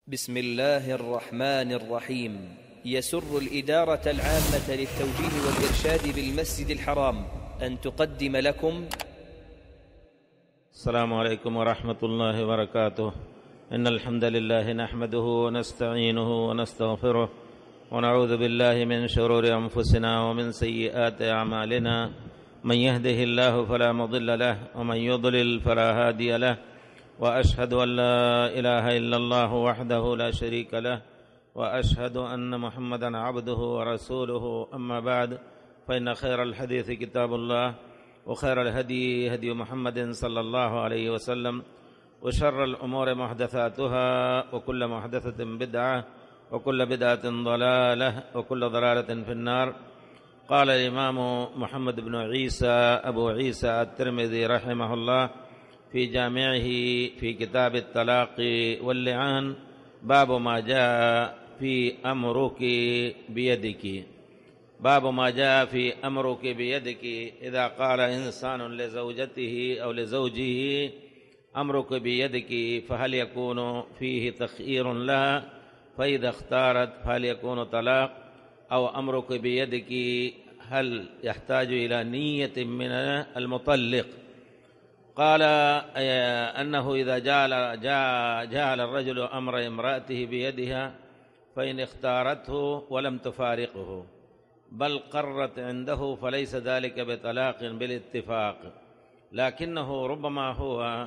بسم الله الرحمن الرحيم. يسر الإدارة العامة للتوجيه والإرشاد بالمسجد الحرام أن تقدم لكم السلام عليكم ورحمة الله وبركاته. إن الحمد لله نحمده ونستعينه ونستغفره ونعوذ بالله من شرور أنفسنا ومن سيئات أعمالنا. من يهده الله فلا مضل له ومن يضلل فلا هادي له، وأشهد أن لا إله إلا الله وحده لا شريك له، وأشهد أن محمدا عبده ورسوله. أما بعد، فإن خير الحديث كتاب الله، وخير الهدي هدي محمد صلى الله عليه وسلم، وشر الأمور محدثاتها، وكل محدثة بدعة، وكل بدعة ضلالة، وكل ضلالة في النار. قال الإمام محمد بن عيسى أبو عيسى الترمذي رحمه الله في جامعه في كتاب الطلاق واللعان: باب ما جاء في أمرك بيدك. باب ما جاء في أمرك بيدك. إذا قال إنسان لزوجته أو لزوجه أمرك بيدك، فهل يكون فيه تخيير لها؟ فإذا اختارت فهل يكون طلاق؟ أو أمرك بيدك هل يحتاج إلى نية من المطلق؟ قال أنه إذا جعل الرجل أمر امرأته بيدها، فإن اختارته ولم تفارقه بل قرت عنده، فليس ذلك بطلاق بالاتفاق، لكنه ربما هو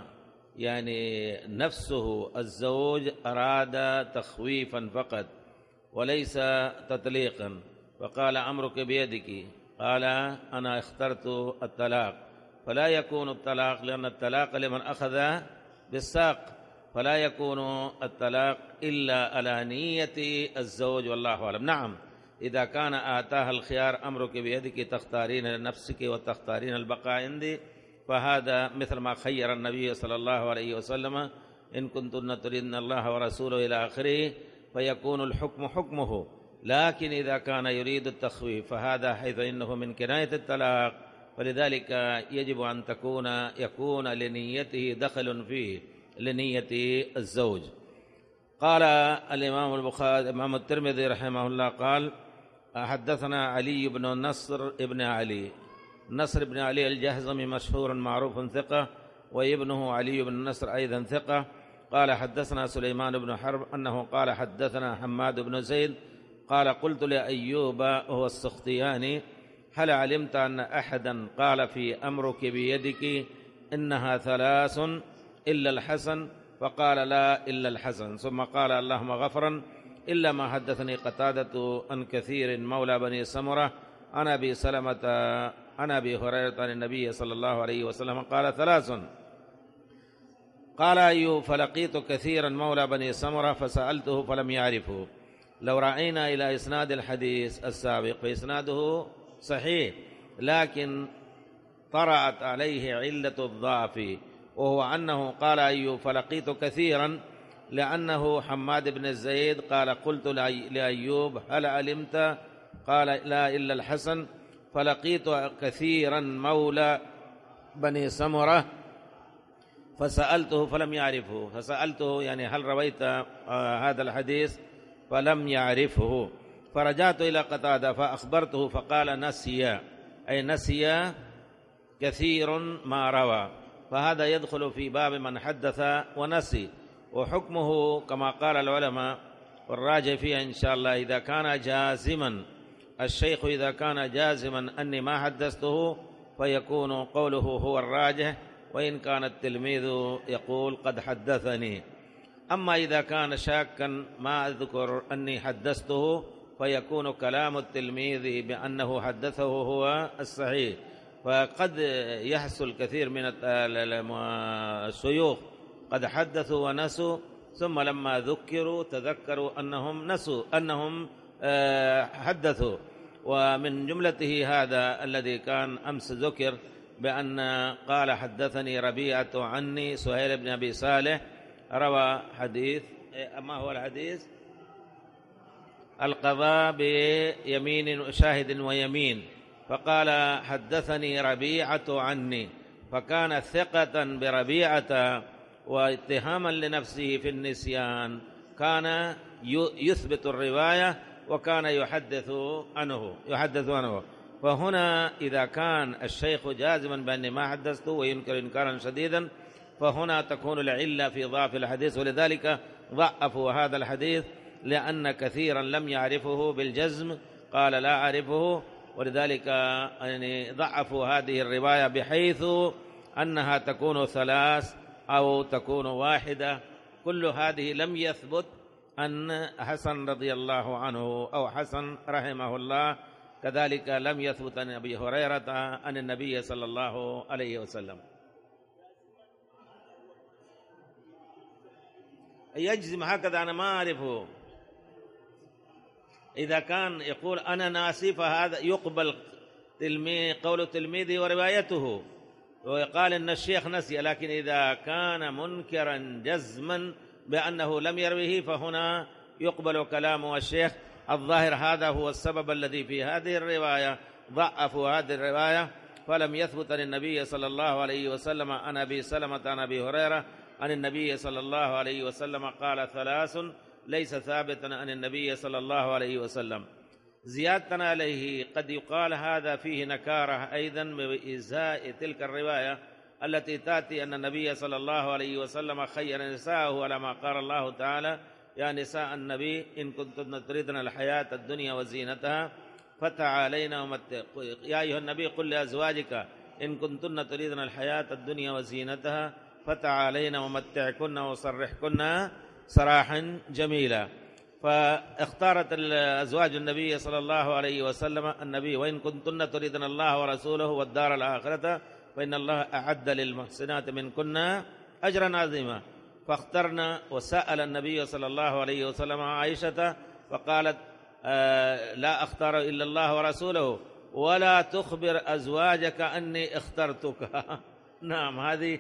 نفسه الزوج أراد تخويفا فقط وليس تطليقا، فقال أمرك بيدك، قال أنا اخترت الطلاق، فلا يكون الطلاق، لأن الطلاق لمن أخذ بالساق، فلا يكون الطلاق إلا على نية الزوج، والله أعلم. نعم، إذا كان آتاها الخيار أمرك بيدك، تختارين لنفسك وتختارين البقاء عندي، فهذا مثل ما خير النبي صلى الله عليه وسلم: إن كنتن تريدن الله ورسوله إلى آخره، فيكون الحكم حكمه. لكن إذا كان يريد التخويف، فهذا حيث إنه من كناية الطلاق، فلذلك يجب أن يكون لنيته دخل فيه، لنية الزوج. قال الإمام البخاري الإمام الترمذي رحمه الله قال: حدثنا علي بن نصر بن علي الجهزمي، مشهور معروف ثقة، وابنه علي بن نصر أيضا ثقة. قال حدثنا سليمان بن حرب أنه قال حدثنا حماد بن زيد قال: قلت لأيوب وهو السختياني: هل علمت أن أحدا قال في أمرك بيدك إنها ثلاث إلا الحسن؟ فقال: لا إلا الحسن. ثم قال: اللهم غفرا إلا ما حدثني قتادة عن كثير مولى بني سمرة عن أبي سلمة عن أبي هريرة عن النبي صلى الله عليه وسلم قال: ثلاث. قال أيوب: فلقيت كثيرا مولى بني سمرة فسألته فلم يعرفه. لو رأينا إلى إسناد الحديث السابق فإسناده صحيح، لكن طرأت عليه علة الضعف، وهو أنه قال أيوب: فلقيت كثيرا، لأنه حماد بن زيد قال: قلت لأيوب: هل علمت؟ قال: لا إلا الحسن. فلقيت كثيرا مولى بني سمرة فسألته فلم يعرفه. فسألته هل رويت هذا الحديث؟ فلم يعرفه. فرجعت إلى قتادة فأخبرته، فقال: نسي، أي نسي كثير ما روى. فهذا يدخل في باب من حدث ونسي، وحكمه كما قال العلماء، والراجع فيها إن شاء الله إذا كان جازما، الشيخ إذا كان جازما أني ما حدثته، فيكون قوله هو الراجح، وإن كان التلميذ يقول قد حدثني. أما إذا كان شاكا ما أذكر أني حدثته، فيكون كلام التلميذ بأنه حدثه هو الصحيح. فقد يحصل كثير من الشيوخ قد حدثوا ونسوا، ثم لما ذكروا تذكروا أنهم حدثوا. ومن جملته هذا الذي كان أمس ذكر، بأن قال: حدثني ربيعة عني سهيل بن أبي صالح، روى حديث. ما هو الحديث؟ القضاء بيمين شاهد ويمين. فقال: حدثني ربيعة عني، فكان ثقة بربيعة واتهاما لنفسه في النسيان، كان يثبت الرواية وكان يحدث عنه. فهنا إذا كان الشيخ جازما بأني ما حدثته وينكر إنكارا شديدا فهنا تكون العلة في ضعف الحديث، ولذلك ضعفوا هذا الحديث لأن كثيرا لم يعرفه بالجزم، قال لا أعرفه، ولذلك يعني ضعفوا هذه الرواية بحيث أنها تكون 3 أو تكون 1. كل هذه لم يثبت أن حسن رضي الله عنه أو حسن رحمه الله، كذلك لم يثبت عن أبي هريرة عن النبي صلى الله عليه وسلم. يجزم هكذا أنا ما أعرفه. إذا كان يقول أنا ناسي فهذا يقبل قول تلميذه وروايته، ويقال إن الشيخ نسي. لكن إذا كان منكرا جزما بأنه لم يرويه فهنا يقبل كلامه الشيخ. الظاهر هذا هو السبب الذي في هذه الرواية ضعفوا هذه الرواية، فلم يثبت عن النبي صلى الله عليه وسلم عن أبي سلمة عن أبي هريرة عن النبي صلى الله عليه وسلم قال 3 ليس ثابتا عن النبي صلى الله عليه وسلم. زيادة عليه قد يقال هذا فيه نكارة أيضا بإزاء تلك الرواية التي تأتي أن النبي صلى الله عليه وسلم خير نساءه على ما قال الله تعالى: يا نساء النبي إن كنتن تريدن الحياة الدنيا وزينتها فتعالين يا أيها النبي قل لأزواجك إن كنتن تريدن الحياة الدنيا وزينتها فتعالين ومتعكن وصرحكن سراحا جميلا. فاختارت أزواج النبي صلى الله عليه وسلم النبي: وإن كنتن تريدن الله ورسوله والدار الآخرة فإن الله أعد للمحسنات منكن أجرا عظيما. فاخترنا، وسأل النبي صلى الله عليه وسلم عائشة فقالت: لا أختار إلا الله ورسوله ولا تخبر أزواجك أني اخترتك. نعم، هذه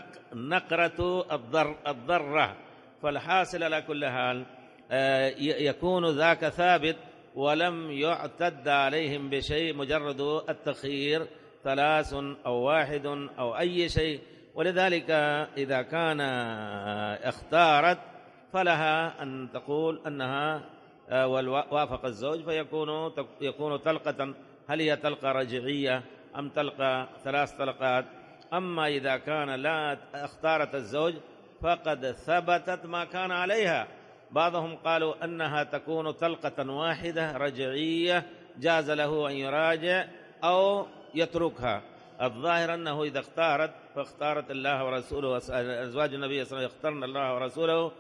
نقرة الضرة. فالحاصل على كل حال يكون ذاك ثابت ولم يعتد عليهم بشيء، مجرد التخيير 3 أو 1 أو أي شيء. ولذلك إذا كان اختارت فلها أن تقول أنها وافق الزوج، فيكون طلقة. هل هي طلقة رجعية أم طلقة 3 طلقات؟ أما إذا كان لا اختارت الزوج فقد ثبتت ما كان عليها. بعضهم قالوا أنها تكون طلقة 1 رجعية، جاز له أن يراجع أو يتركها. الظاهر أنه إذا اختارت فاختارت الله ورسوله، أزواج النبي صلى الله عليه وسلم اخترن الله ورسوله،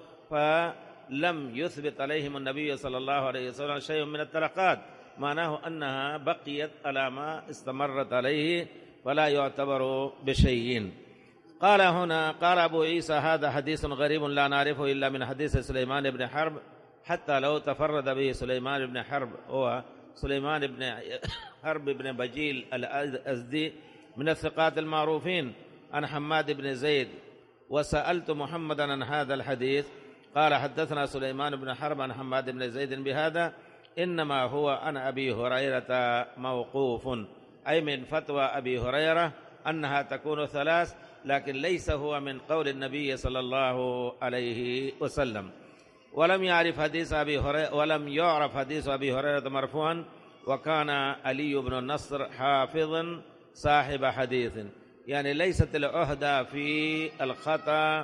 فلم يثبت عليهم النبي صلى الله عليه وسلم شيء من الطلقات، معناه أنها بقيت على ما استمرت عليه فلا يعتبر بشيء. قال هنا قال أبو عيسى: هذا حديث غريب لا نعرفه إلا من حديث سليمان بن حرب، حتى لو تفرد به سليمان بن حرب، هو سليمان بن حرب بن بجيل الأزدي من الثقات المعروفين، عن حماد بن زيد. وسألت محمدا عن هذا الحديث قال: حدثنا سليمان بن حرب عن حماد بن زيد بهذا، إنما هو عن أبي هريرة موقوف، أي من فتوى أبي هريرة أنها تكون 3، لكن ليس هو من قول النبي صلى الله عليه وسلم. ولم يعرف حديث أبي هريرة، ولم يعرف حديث أبي هريرة مرفوعا، وكان علي بن النصر حافظا صاحب حديث. يعني ليست العهدة في الخطأ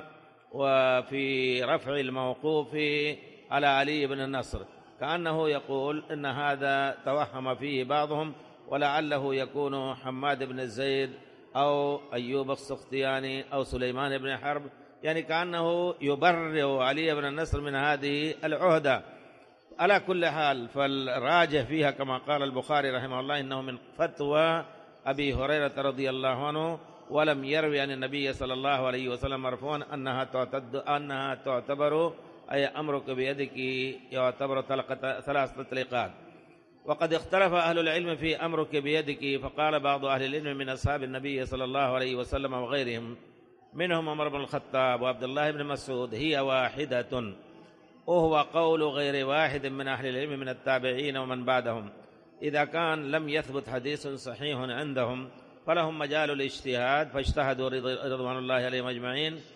وفي رفع الموقوف على علي بن النصر، كأنه يقول إن هذا توهم فيه بعضهم، ولعله يكون حماد بن زيد أو أيوب السختياني أو سليمان بن حرب، يعني كأنه يبرئ علي بن النصر من هذه العهدة. على كل حال فالراجح فيها كما قال البخاري رحمه الله إنه من فتوى أبي هريرة رضي الله عنه، ولم يروي عن النبي صلى الله عليه وسلم مرفوعا أنها تعتبر أي أمرك بيدك يعتبر 3 تطليقات. وقد اختلف أهل العلم في أمرك بيدك، فقال بعض أهل العلم من أصحاب النبي صلى الله عليه وسلم وغيرهم، منهم عمر بن الخطاب وعبد الله بن مسعود، هي واحدة، وهو قول غير واحد من أهل العلم من التابعين ومن بعدهم. إذا كان لم يثبت حديث صحيح عندهم فلهم مجال الاجتهاد، فاجتهدوا رضوان الله عليهم أجمعين.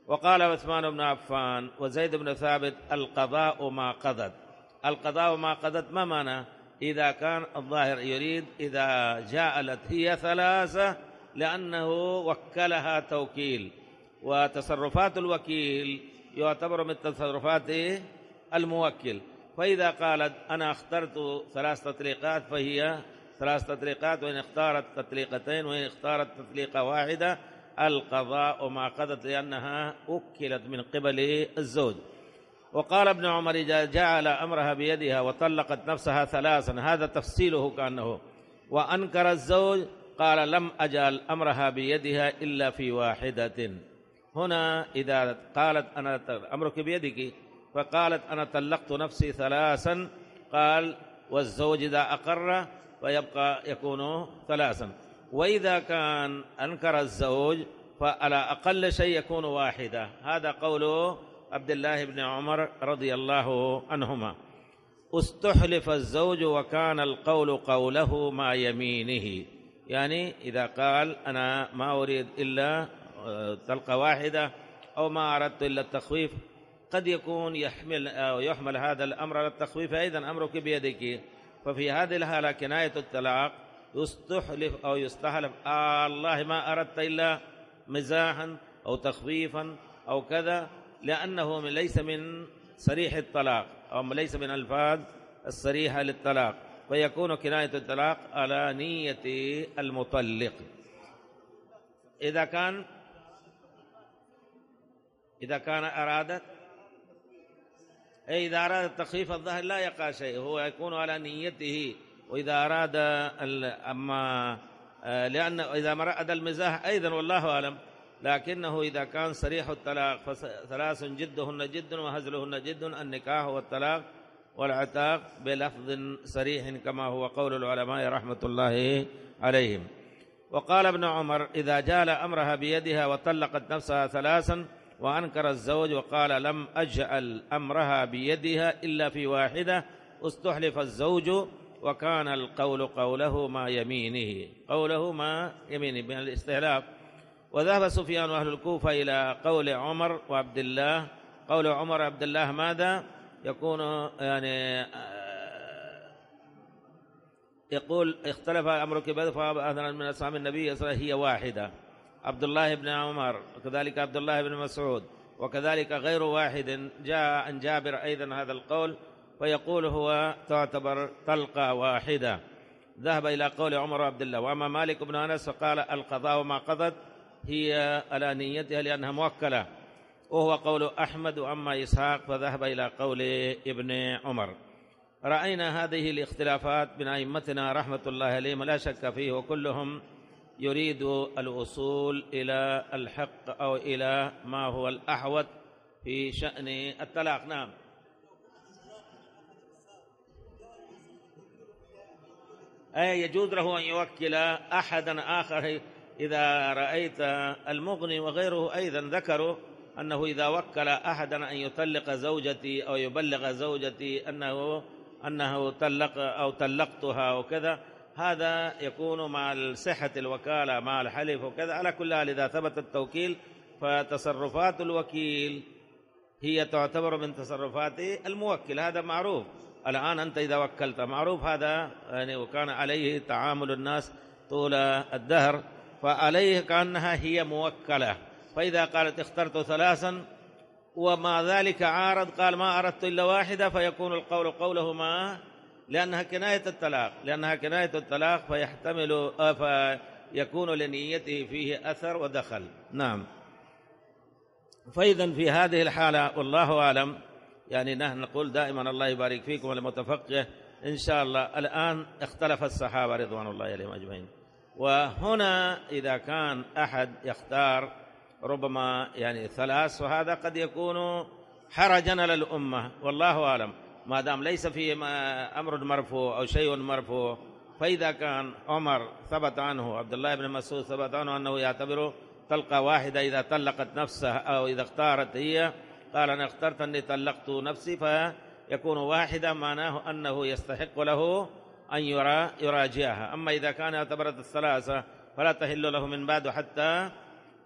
وقال عثمان بن عفان وزيد بن ثابت: القضاء ما قضت. القضاء ما قضت ما معنى؟ إذا كان الظاهر يريد إذا جاءت هي ثلاثة لأنه وكلها توكيل، وتصرفات الوكيل يعتبر من تصرفات الموكل. فإذا قالت أنا اخترت 3 تطليقات فهي 3 تطليقات، وإن اختارت تطليقتين وإن اختارت تطليقة واحدة القضاء ما قضت، لأنها وكلت من قبل الزوج. وقال ابن عمر: إذا جعل أمرها بيدها وطلقت نفسها 3، هذا تفصيله كأنه، وأنكر الزوج قال: لم أجعل أمرها بيدها إلا في واحدة. هنا إذا قالت أنا أمرك بيدك، فقالت أنا طلقت نفسي 3، قال والزوج إذا أقر فيبقى يكون 3. وإذا كان أنكر الزوج فعلى أقل شيء يكون واحدة. هذا قول عبد الله بن عمر رضي الله عنهما. استحلف الزوج وكان القول قوله مع يمينه، يعني إذا قال أنا ما أريد إلا طلقة واحدة أو ما أردت إلا التخويف، قد يكون يحمل هذا الأمر على التخويف، أيضا أمرك بيدك. ففي هذه الحالة كناية الطلاق يستحلف أو يستحلف: الله ما أردت إلا مزاحا أو تخويفا أو كذا، لأنه ليس من صريح الطلاق أو ليس من الفاظ الصريحة للطلاق، فيكون كناية الطلاق على نية المطلق. إذا كان أرادت، إذا أراد تخفيف الظهر لا يقع شيء، هو يكون على نيته. وإذا أراد لأن إذا مرأد المزاح أيضا والله أعلم، لكنه إذا كان صريح الطلاق ف3 جدهن جد وهزلهن جد: النكاح والطلاق والعتاق بلفظ صريح كما هو قول العلماء رحمة الله عليهم. وقال ابن عمر: إذا جال أمرها بيدها وطلقت نفسها 3 وأنكر الزوج وقال لم أجعل أمرها بيدها إلا في واحدة استحلف الزوج وكان القول قوله ما يمينه، قوله ما يمينه من الاستحلاف. وذهب سفيان وأهل الكوفة إلى قول عمر وعبد الله. قول عمر وعبد الله ماذا يكون؟ يعني يقول: اختلف أمرك بذل فأثنى من أصحاب النبي صلى الله عليه وسلم هي واحدة، عبد الله بن عمر وكذلك عبد الله بن مسعود وكذلك غير واحد. جاء عن جابر أيضا هذا القول، فيقول هو تعتبر طلقة واحدة. ذهب إلى قول عمر وعبد الله. وأما مالك بن أنس فقال: القضاء ما قضت هي على نيتها لأنها موكلة، وهو قول أحمد. وأما إسحاق فذهب إلى قول ابن عمر. رأينا هذه الاختلافات من أئمتنا رحمة الله عليهم لا شك فيه، وكلهم يريد الوصول إلى الحق أو إلى ما هو الأحوط في شأن الطلاق. نعم. أي يجوز له أن يوكل أحدا آخر. إذا رأيت المغني وغيره أيضا ذكروا أنه إذا وكل أحدا أن يطلق زوجتي أو يبلغ زوجتي أنه طلق أو طلقتها وكذا، هذا يكون مع صحة الوكالة مع الحلف وكذا. على كل حال إذا ثبت التوكيل فتصرفات الوكيل هي تعتبر من تصرفات الموكل، هذا معروف. الآن أنت إذا وكلت معروف هذا يعني، وكان عليه تعامل الناس طول الدهر، فعليه كأنها هي موكلة. فإذا قالت اخترت 3 ومع ذلك عارض قال ما أردت إلا واحدة، فيكون القول قوله ما، لأنها كناية الطلاق فيحتمل فيكون لنيته فيه أثر ودخل. نعم. فإذا في هذه الحالة والله أعلم، يعني نحن نقول دائما الله يبارك فيكم المتفقه إن شاء الله. الآن اختلف الصحابة رضوان الله عليهم أجمعين، وهنا إذا كان أحد يختار ربما يعني 3، وهذا قد يكون حرجا على الأمة والله أعلم، ما دام ليس فيه أمر مرفوع أو شيء مرفوع. فإذا كان عمر ثبت عنه، عبد الله بن مسعود ثبت عنه أنه يعتبر طلقة واحدة إذا طلقت نفسها أو إذا اختارت هي، قال أنا اخترت أني طلقت نفسي، فيكون واحدة معناه أنه يستحق له أن يراجعها. أما إذا كان اعتبرت 3 فلا تحل له من بعد حتى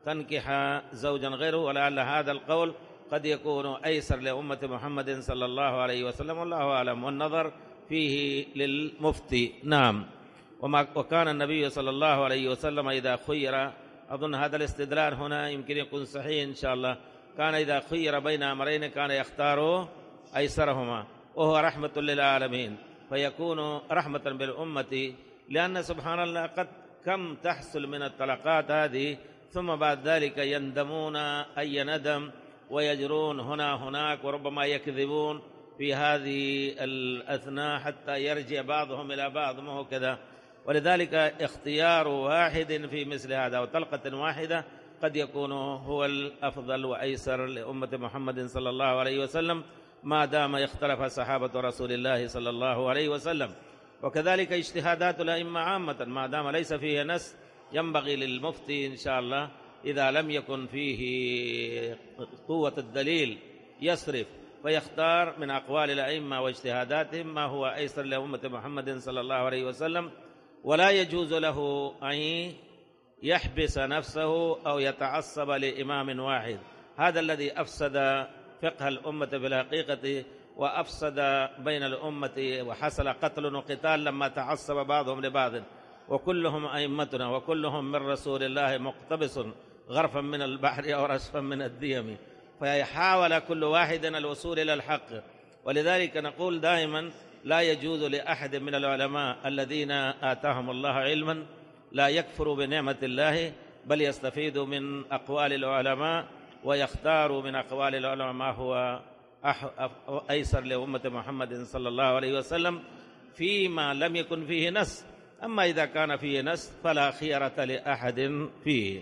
تنكح زوجا غيره، ولعل هذا القول قد يكون أيسر لأمة محمد صلى الله عليه وسلم، والله أعلم، والنظر فيه للمفتي. نعم. وكان النبي صلى الله عليه وسلم إذا خير، أظن هذا الاستدلال هنا يمكن يكون صحيح إن شاء الله، كان إذا خير بين أمرين كان يختار أيسرهما، وهو رحمة للعالمين، فيكون رحمة بالأمة، لأن سبحان الله قد كم تحصل من الطلقات هذه، ثم بعد ذلك يندمون أي ندم ويجرون هناك، وربما يكذبون في هذه الأثناء حتى يرجع بعضهم إلى بعض، ما هو كذا. ولذلك اختيار واحد في مثل هذا وطلقة واحدة قد يكون هو الأفضل وأيسر لأمة محمد صلى الله عليه وسلم، ما دام يختلف صحابة رسول الله صلى الله عليه وسلم. وكذلك اجتهادات الأئمة عامة، ما دام ليس فيه نص ينبغي للمفتي إن شاء الله إذا لم يكن فيه قوة الدليل يصرف، فيختار من أقوال الأئمة واجتهاداتهم ما هو أيسر لأمة محمد صلى الله عليه وسلم. ولا يجوز له أن يحبس نفسه أو يتعصب لإمام واحد، هذا الذي أفسد فقه الأمة في الحقيقة، وأفسد بين الأمة، وحصل قتل وقتال لما تعصب بعضهم لبعض، وكلهم أئمتنا وكلهم من رسول الله مقتبس غرفا من البحر أو رشفا من الديم، فيحاول كل واحد الوصول إلى الحق. ولذلك نقول دائما لا يجوز لأحد من العلماء الذين آتاهم الله علما لا يكفر بنعمة الله، بل يستفيد من أقوال العلماء ويختار من أقوال العلماء ما هو أيسر لأمة محمد صلى الله عليه وسلم فيما لم يكن فيه نص. أما إذا كان فيه نص فلا خيرة لأحد فيه.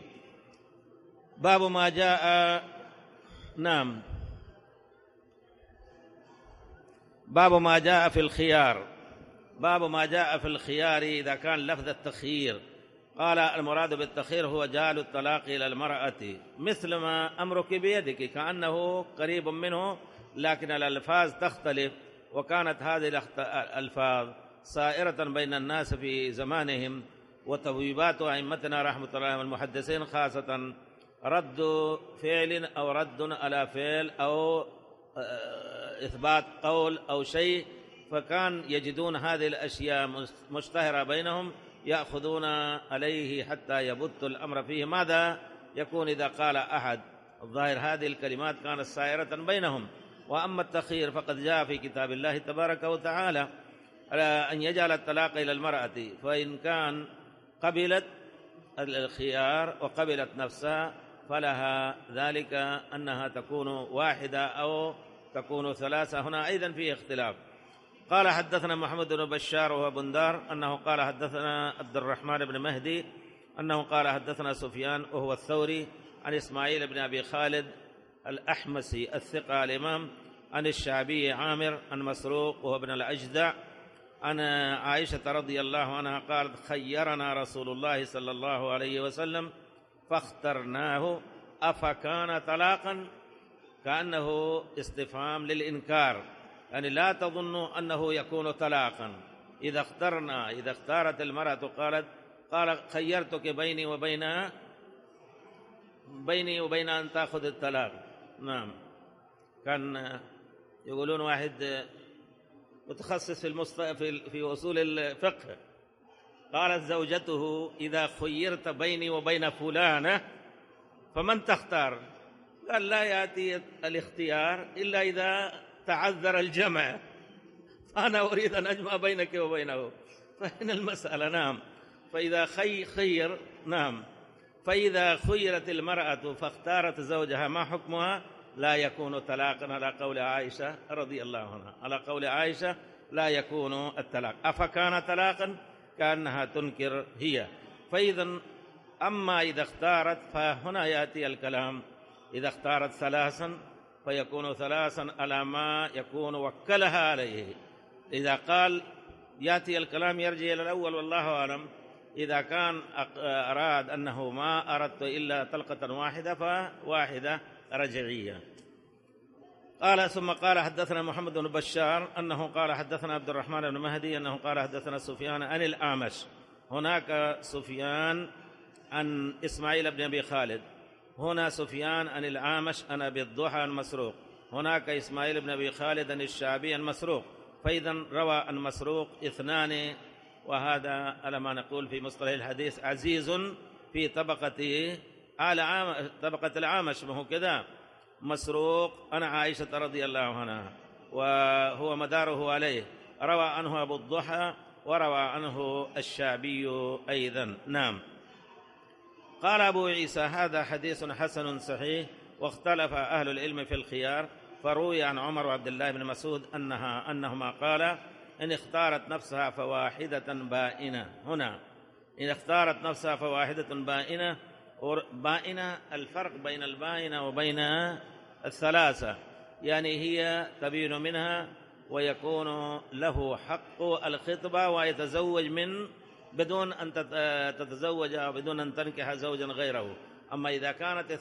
باب ما جاء نعم باب ما جاء في الخيار. باب ما جاء في الخيار إذا كان لفظ التخيير. قال المراد بالتخيير هو جعل الطلاق إلى المرأة مثل ما أمرك بيدك، كأنه قريب منه لكن الألفاظ تختلف. وكانت هذه الألفاظ سائرة بين الناس في زمانهم، وتبويبات أئمتنا رحمة الله والمحدثين خاصة رد فعل أو رد على فعل أو إثبات قول أو شيء، فكان يجدون هذه الأشياء مشتهرة بينهم يأخذون عليه حتى يبث الأمر فيه. ماذا يكون إذا قال أحد؟ الظاهر هذه الكلمات كانت سائرة بينهم. وأما التخيير فقد جاء في كتاب الله تبارك وتعالى على أن يجعل الطلاق إلى المرأة، فإن كان قبلت الخيار وقبلت نفسها فلها ذلك أنها تكون واحدة أو تكون ثلاثة. هنا أيضا فيه اختلاف. قال حدثنا محمد بن بشار وهو بندار أنه قال حدثنا عبد الرحمن بن مهدي أنه قال حدثنا سفيان وهو الثوري عن إسماعيل بن أبي خالد الأحمسي الثقة الإمام عن الشعبي عامر عن مسروق وهو ابن الأجدع عن عائشة رضي الله عنها قالت خيرنا رسول الله صلى الله عليه وسلم فاخترناه أفكان طلاقا، كأنه استفهام للإنكار، يعني لا تظنوا أنه يكون طلاقا. إذا اختارت المرأة قال خيرتك بيني وبين أن تأخذ الطلاق. نعم. كان يقولون واحد متخصص في أصول الفقه قالت زوجته إذا خيرت بيني وبين فلانة فمن تختار؟ قال لا يأتي الاختيار إلا إذا تعذر الجمع، فأنا أريد أن أجمع بينك وبينه. فإن المسألة نعم. فإذا خير نعم. فإذا خيرت المرأة فاختارت زوجها ما حكمها؟ لا يكون طلاقا على قول عائشة رضي الله عنها. على قول عائشة لا يكون الطلاق. أفكان طلاقا؟ كأنها تنكر هي. فإذا أما إذا اختارت فهنا يأتي الكلام. إذا اختارت ثلاثا فيكون ثلاثا على ما يكون وكلها عليه. إذا قال يأتي الكلام يرجع إلى الأول والله أعلم. إذا كان أراد أنه ما أردت إلا طلقة واحدة فواحدة رجعية. قال ثم قال حدثنا محمد بن بشار أنه قال حدثنا عبد الرحمن بن مهدي أنه قال حدثنا سفيان عن الأعمش. هناك سفيان عن إسماعيل بن أبي خالد هنا سفيان عن الأعمش عن أبي الضحى عن مسروق، هناك إسماعيل بن أبي خالد عن الشعبي عن مسروق، فإذا روى عن مسروق اثنان، وهذا على ما نقول في مصطلح الحديث عزيز في طبقة الأعمش، ما هو كذا. مسروق عن عائشة رضي الله عنها، وهو مداره عليه، روى عنه أبو الضحى وروى عنه الشعبي أيضا. نعم. قال أبو عيسى هذا حديث حسن صحيح، واختلف أهل العلم في الخيار، فروي عن عمر وعبد الله بن مسعود أنهما قال إن اختارت نفسها فواحدة بائنة. هنا إن اختارت نفسها فواحدة بائنة، بائنة الفرق بين البائنة وبين الثلاثة، يعني هي تبين منها ويكون له حق الخطبة ويتزوج من بدون أن تتزوج أو بدون أن تنكح زوجا غيره. أما إذا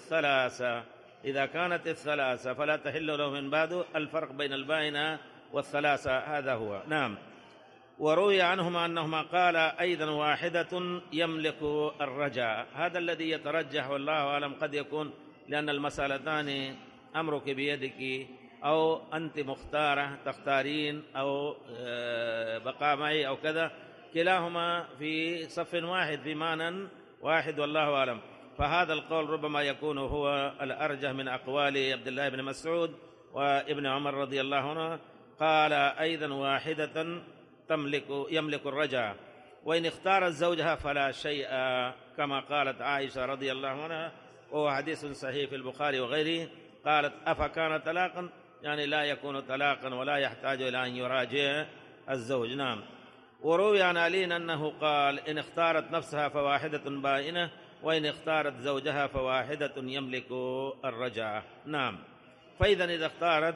كانت الثلاثة فلا تحل له من بعد. الفرق بين البائنة والثلاثة هذا هو. نعم. وروي عنهما أنهما قال أيضا واحدة يملك الرجاء، هذا الذي يترجح والله أعلم، قد يكون لأن المسألتان أمرك بيدك، أو أنت مختارة تختارين، أو بقاء معي أو كذا، كلاهما في صف واحد في معنى واحد والله أعلم. فهذا القول ربما يكون هو الأرجح من أقوال عبد الله بن مسعود وابن عمر رضي الله عنه. قال أيضا واحدة يملك الرجعة، وإن اختارت زوجها فلا شيء، كما قالت عائشة رضي الله عنها، وهو حديث صحيح في البخاري وغيره. قالت أفكان طلاقا، يعني لا يكون طلاقا ولا يحتاج إلى أن يراجع الزوج. نعم. وروي عن علي أنه قال إن اختارت نفسها فواحدة بائنة، وإن اختارت زوجها فواحدة يملك الرجعة. نعم. فإذا إذا اختارت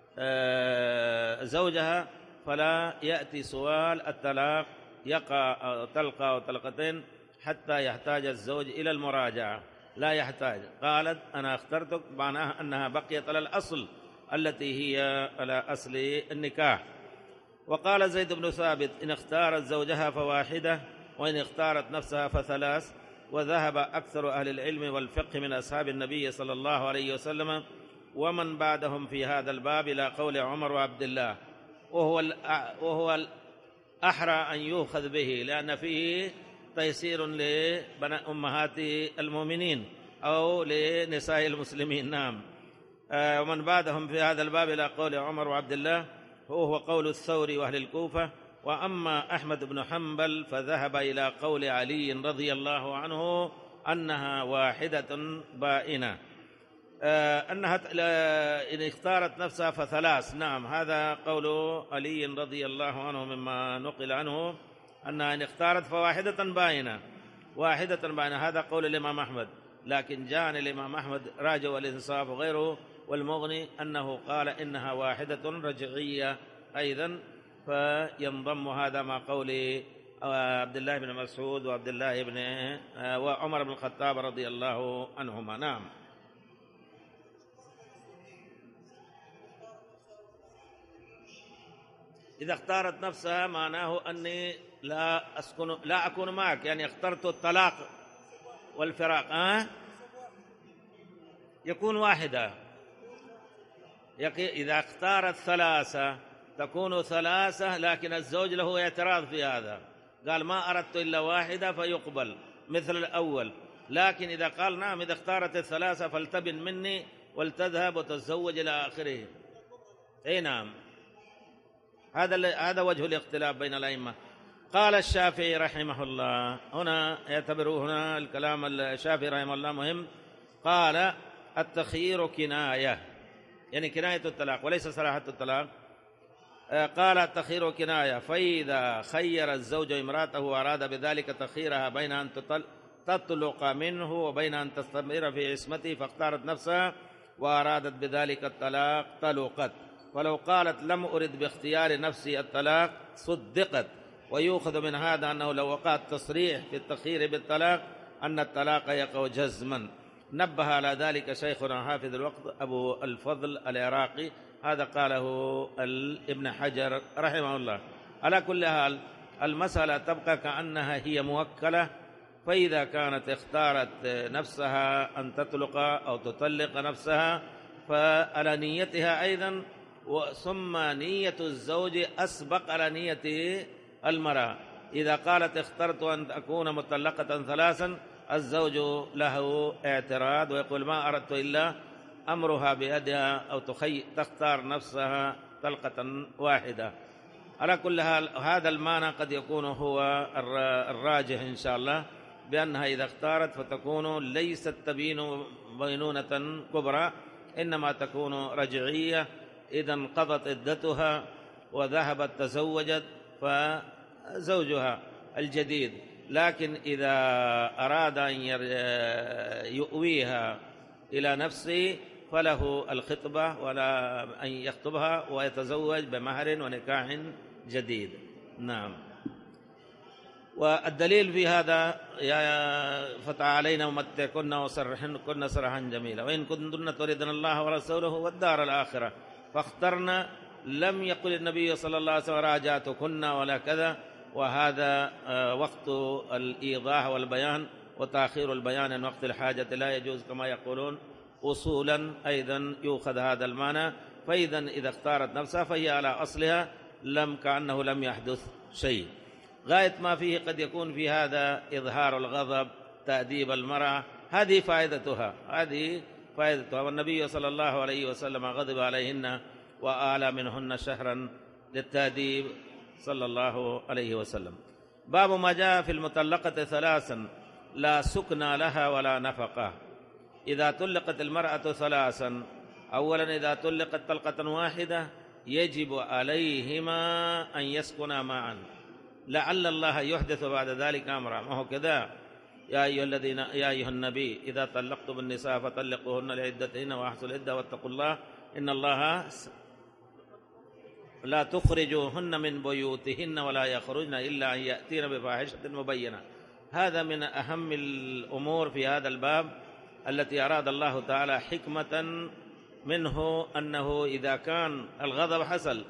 زوجها فلا يأتي سؤال الطلاق، يقع طلقة أو طلقتين حتى يحتاج الزوج إلى المراجعة، لا يحتاج. قالت أنا اخترتك، معناها أنها بقيت على الأصل التي هي على أصل النكاح. وقال زيد بن ثابت إن اختارت زوجها فواحدة، وإن اختارت نفسها فثلاث. وذهب أكثر أهل العلم والفقه من أصحاب النبي صلى الله عليه وسلم ومن بعدهم في هذا الباب إلى قول عمر وعبد الله، وهو الأحرى أن يؤخذ به، لأن فيه تيسير لأمهات المؤمنين أو لنساء المسلمين. نعم. ومن بعدهم في هذا الباب إلى قول عمر وعبد الله، وهو قول الثوري وأهل الكوفة. وأما أحمد بن حنبل فذهب إلى قول علي رضي الله عنه أنها واحدة بائنة، أنها إن اختارت نفسها فثلاث. نعم. هذا قول علي رضي الله عنه مما نقل عنه، أنها إن اختارت فواحدة بائنة، واحدة بائنة. هذا قول الإمام أحمد، لكن جاء الإمام أحمد راجع والإنصاف وغيره والمغني أنه قال إنها واحدة رجعية أيضا، فينضم هذا مع قول عبد الله بن مسعود وعبد الله بن وعمر بن الخطاب رضي الله عنهما. نعم. إذا اختارت نفسها معناه أني لا أكون معك، يعني اخترت الطلاق والفراق، يكون واحدة. إذا اختارت ثلاثة تكون ثلاثة، لكن الزوج له اعتراض في هذا، قال ما أردت إلا واحدة فيقبل مثل الأول. لكن إذا قال نعم إذا اختارت الثلاثة فلتبن مني ولتذهب وتتزوج إلى آخره. أي نعم. هذا وجه الاختلاف بين الأئمة. قال الشافعي رحمه الله، هنا يعتبروا هنا الكلام الشافعي رحمه الله مهم. قال التخيير كناية، يعني كناية الطلاق وليس صراحة الطلاق. قال التخيير كناية، فإذا خير الزوج امرأته وأراد بذلك تخييرها بين أن تطلق منه وبين أن تستمر في عصمته فاختارت نفسها وأرادت بذلك الطلاق طلقت. ولو قالت لم أرد باختيار نفسي الطلاق صدقت. ويؤخذ من هذا أنه لو وقع التصريح في التخيير بالطلاق أن الطلاق يقع جزما. نبه على ذلك شيخنا حافظ الوقت أبو الفضل العراقي، هذا قاله ابن حجر رحمه الله. على كل حال المسألة تبقى كأنها هي موكلة فإذا كانت اختارت نفسها أن تطلق أو تطلق نفسها فعلى نيتها أيضا، ثم نية الزوج أسبق على نية المرأة. إذا قالت اخترت أن أكون مطلقة 3، الزوج له اعتراض ويقول ما أردت إلا أمرها بيدها أو تختار نفسها طلقة واحدة. على كل حال هذا المعنى قد يكون هو الراجح إن شاء الله، بأنها إذا اختارت فتكون ليست تبين بينونة كبرى، إنما تكون رجعية. إذا انقضت عدتها وذهبت تزوجت فزوجها الجديد، لكن إذا أراد أن يؤويها إلى نفسه فله الخطبة ولا أن يخطبها ويتزوج بمهر ونكاح جديد. نعم. والدليل في هذا يا فتعالينا ومتعكن وسرحكن سرحا جميلا وإن كنتن تريدن الله ورسوله والدار الآخرة فاخترنا. لم يقل النبي صلى الله عليه وسلم راجعتكن ولا كذا، وهذا وقت الإيضاح والبيان، وتأخير البيان عن وقت الحاجة لا يجوز كما يقولون. أصولا أيضا يؤخذ هذا المعنى. فإذا إذا اختارت نفسها فهي على أصلها كأنه لم يحدث شيء. غاية ما فيه قد يكون في هذا إظهار الغضب، تأديب المرأة، هذه فائدتها. والنبي صلى الله عليه وسلم غضب عليهن وآل منهن شهرا للتأديب صلى الله عليه وسلم. باب ما جاء في المطلقة 3 لا سكن لها ولا نفقة. إذا طلقت المرأة 3، أولا إذا طلقت طلقة واحدة يجب عليهما أن يسكنا معا، لعل الله يحدث بعد ذلك أمرا. ما هو كذا؟ يا أيها النبي إذا طلقتم النساء فطلقوهن لعدتهن وأحصوا العدة واتقوا الله إن الله لا تخرجوهن من بيوتهن ولا يخرجن إلا أن يأتين بفاحشة مبينة. هذا من أهم الأمور في هذا الباب التي أراد الله تعالى حكمة منه، أنه إذا كان الغضب حصل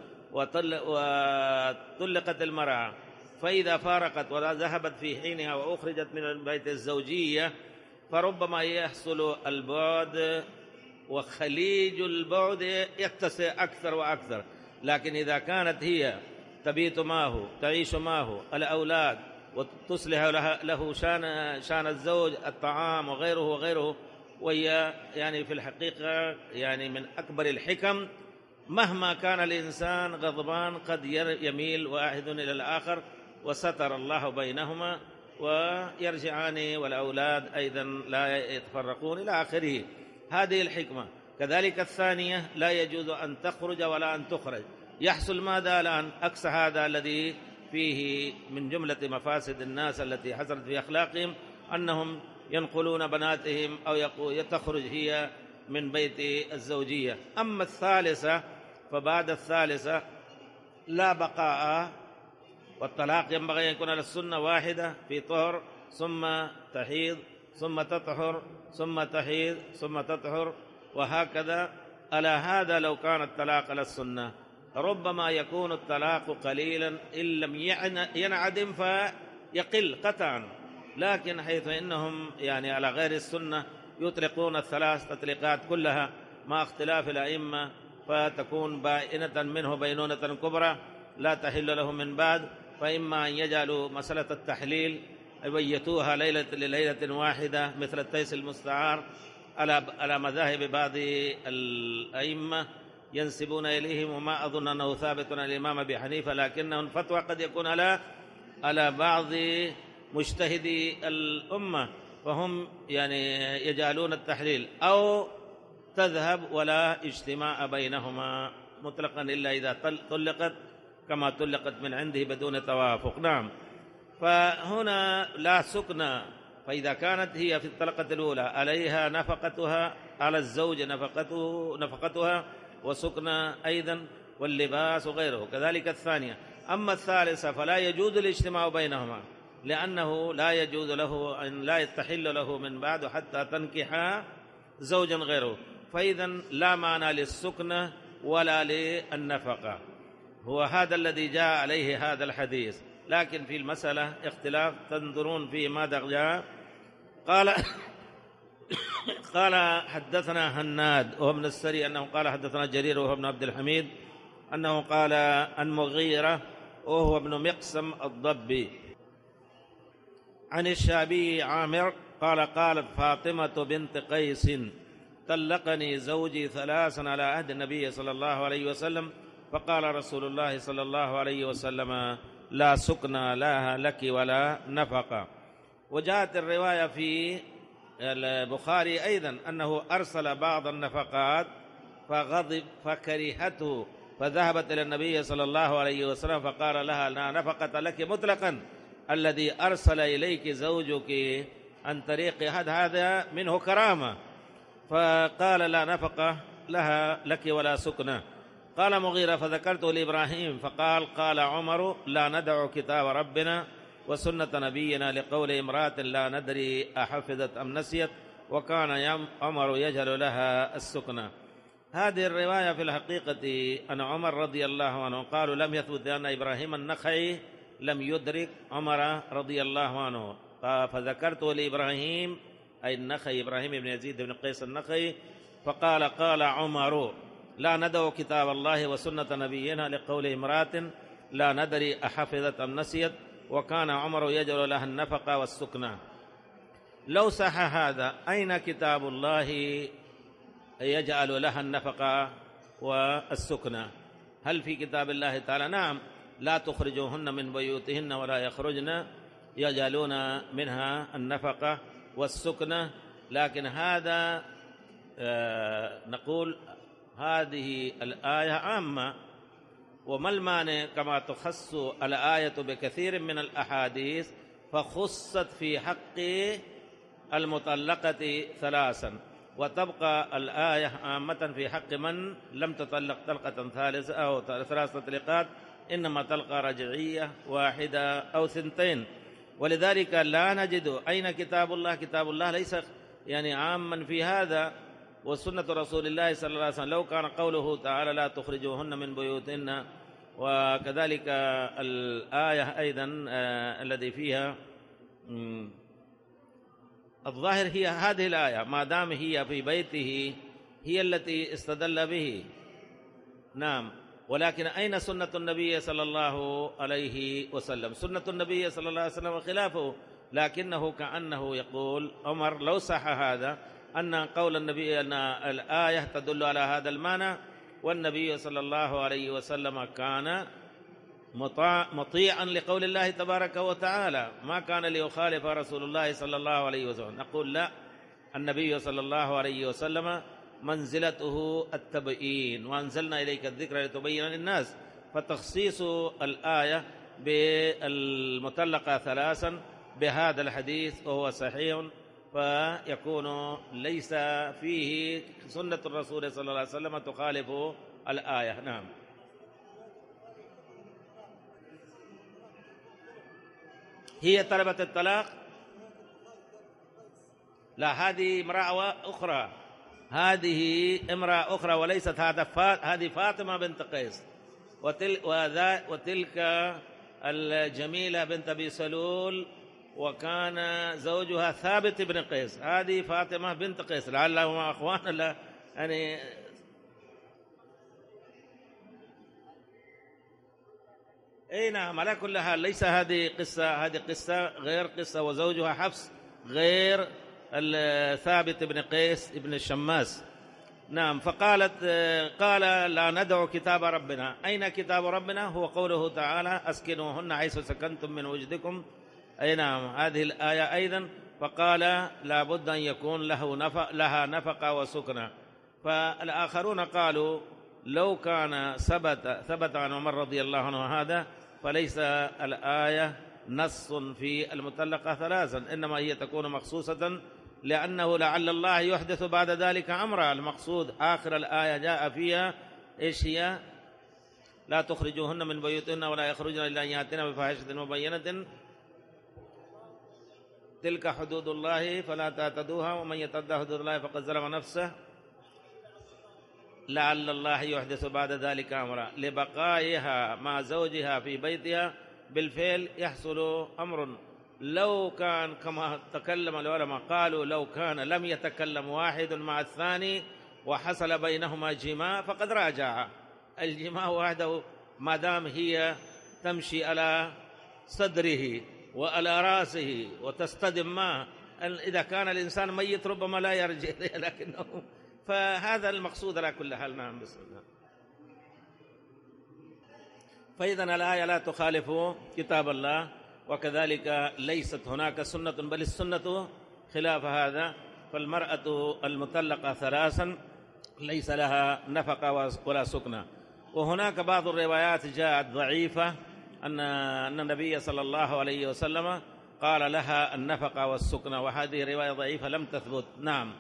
وطلقت المرأة، فإذا فارقت ولا ذهبت في حينها وأخرجت من البيت الزوجية فربما يحصل البعد، وخليج البعد يتسع أكثر وأكثر. لكن إذا كانت هي تبيت معه، تعيش معه، الأولاد، وتصلح له شان الزوج، الطعام وغيره، وهي يعني في الحقيقة يعني من أكبر الحكم. مهما كان الإنسان غضبان قد يميل واحد إلى الآخر، وستر الله بينهما ويرجعان، والأولاد أيضا لا يتفرقون إلى آخره. هذه الحكمة. كذلك الثانية لا يجوز أن تخرج ولا أن تخرج. يحصل ماذا الآن؟ أقصى هذا الذي فيه من جملة مفاسد الناس التي حصلت في أخلاقهم، أنهم ينقلون بناتهم أو تخرج هي من بيت الزوجية. أما الثالثة فبعد الثالثة لا بقاء، والطلاق ينبغي أن يكون على السنة واحدة في طهر ثم تحيض ثم تطهر ثم تحيض ثم تطهر وهكذا. على هذا لو كان الطلاق على السنة ربما يكون الطلاق قليلا إن لم ينعدم فيقل قطعا، لكن حيث إنهم يعني على غير السنة يطلقون 3 تطليقات كلها مع اختلاف الأئمة، فتكون بائنة منه بينونة كبرى لا تحل له من بعد. فإما أن يجعلوا مسألة التحليل يبيتوها لليلة واحدة مثل التيس المستعار على مذاهب بعض الأئمة ينسبون إليهم، وما أظن أنه ثابت عن الإمام أبي حنيفة، لكنه الفتوى قد يكون على بعض مجتهدي الأمة، فهم يعني يجعلون التحليل أو تذهب ولا اجتماع بينهما مطلقا إلا إذا طلقت كما طلقت من عنده بدون توافق. نعم. فهنا لا سكن. فإذا كانت هي في الطلقة الأولى عليها نفقتها، على الزوج نفقتها وسكن أيضا واللباس وغيره، كذلك الثانية. أما الثالثة فلا يجوز الاجتماع بينهما، لأنه لا يجوز له أن لا يستحل له من بعد حتى تنكح زوجا غيره. فإذا لا معنى للسكن ولا للنفقة. هو هذا الذي جاء عليه هذا الحديث، لكن في المسألة اختلاف تنظرون في ماذا جاء. قال حدثنا هناد وهو ابن السري أنه قال حدثنا جرير وهو ابن عبد الحميد أنه قال عن مغيرة وهو ابن مقسم الضبي عن الشعبي عامر قال قالت فاطمة بنت قيس طلقني زوجي 3 على عهد النبي صلى الله عليه وسلم، فقال رسول الله صلى الله عليه وسلم لا سكنى لها لك ولا نفقة. وجاءت الرواية في البخاري أيضا أنه أرسل بعض النفقات فغضب فكرهته، فذهبت إلى النبي صلى الله عليه وسلم فقال لها لا نفقة لك مطلقا، الذي أرسل إليك زوجك عن طريق هذا منه كرامة، فقال لا نفقة لها لك ولا سكنة. قال مغيرة فذكرته لإبراهيم فقال قال عمر لا ندع كتاب ربنا وسنة نبينا لقول امرأة لا ندري أحفظت أم نسيت، وكان عمر يجعل لها السكنة. هذه الرواية في الحقيقة أن عمر رضي الله عنه قالوا لم يثبت أن إبراهيم النخعي لم يدرك عمر رضي الله عنه، فذكرته لإبراهيم أي النخعي إبراهيم بن يزيد بن قيس النخعي، فقال قال عمر لا ندع كتاب الله وسنة نبينا لقول امرأة لا ندري أحفظت أم نسيت، وكان عمر يجعل لها النفقة والسكنة. لو صح هذا أين كتاب الله يجعل لها النفقة والسكنة؟ هل في كتاب الله تعالى؟ نعم، لا تخرجوهن من بيوتهن ولا يخرجن يجعلون منها النفقة والسكنة، لكن هذا نقول هذه الآية عامة، وما المانع كما تخص الآية بكثير من الأحاديث فخصت في حق المطلقة 3، وتبقى الآية عامة في حق من لم تطلق طلقة ثالثة أو 3 طلقات، إنما طلقة رجعية 1 أو 2. ولذلك لا نجد أين كتاب الله. كتاب الله ليس يعني عاما في هذا، وسنة رسول الله صلى الله عليه وسلم لو كان قوله تعالى لا تخرجوهن من بيوتهن، وكذلك الآية أيضا الذي فيها الظاهر هي هذه الآية ما دام هي في بيته هي التي استدل به. نعم، ولكن أين سنة النبي صلى الله عليه وسلم؟ سنة النبي صلى الله عليه وسلم خلافه، لكنه كأنه يقول عمر لو صح هذا أن قول النبي أن الآية تدل على هذا المعنى، والنبي صلى الله عليه وسلم كان مطيعا لقول الله تبارك وتعالى، ما كان ليخالف رسول الله صلى الله عليه وسلم. نقول لا، النبي صلى الله عليه وسلم منزلته التبيين، وأنزلنا إليك الذكر لتبين للناس، فتخصيص الآية بالمطلقة 3 بهذا الحديث وهو صحيح، فيكون ليس فيه سنة الرسول صلى الله عليه وسلم تخالف الآية. نعم. هي طلبت الطلاق؟ لا، هذه امرأة أخرى، هذه امرأة أخرى وليست هذه فاطمة بنت قيس، وتلك الجميلة بنت أبي سلول وكان زوجها ثابت بن قيس. هذه فاطمة بنت قيس، لعلهما أخوان لا يعني اي نعم. على كل حال ليس هذه قصة، هذه قصة غير قصة، وزوجها حفص غير ثابت بن قيس ابن الشماس. نعم. فقالت قال لا ندع كتاب ربنا. أين كتاب ربنا؟ هو قوله تعالى أسكنوهن حيث سكنتم من وجدكم. أي نعم، هذه الآية أيضا. فقال لا بد أن يكون لها نفقة وسكنة. فالآخرون قالوا لو كان ثبت عن عمر رضي الله عنه هذا فليس الآية نص في المطلقة 3، إنما هي تكون مخصوصة لأنه لعل الله يحدث بعد ذلك أمرا. المقصود آخر الآية جاء فيها إيش هي؟ لا تخرجوهن من بيوتهن ولا يخرجن إلا أن يأتين بفاحشة مبينة تلك حدود الله فلا تعتدوها ومن يتعدى حدود الله فقد ظلم نفسه لعل الله يحدث بعد ذلك أمرا، لبقائها مع زوجها في بيتها بالفعل يحصل أمر. لو كان كما تكلم العلماء قالوا لو كان لم يتكلم واحد مع الثاني وحصل بينهما جماع فقد راجع. الجماع وحده ما دام هي تمشي على صدره وعلى رأسه وتصطدم معه، إذا كان الإنسان ميت ربما لا يرجع إليه، لكنه فهذا المقصود على كل حال. نعم بسم الله. فإذا الآية لا تخالف كتاب الله، وكذلك ليست هناك سنة بل السنة خلاف هذا. فالمرأة المطلقة ثلاثا ليس لها نفقة ولا سكنة. وهناك بعض الروايات جاءت ضعيفة أن النبي صلى الله عليه وسلم قال لها النفقة والسكنة، وهذه رواية ضعيفة لم تثبت. نعم.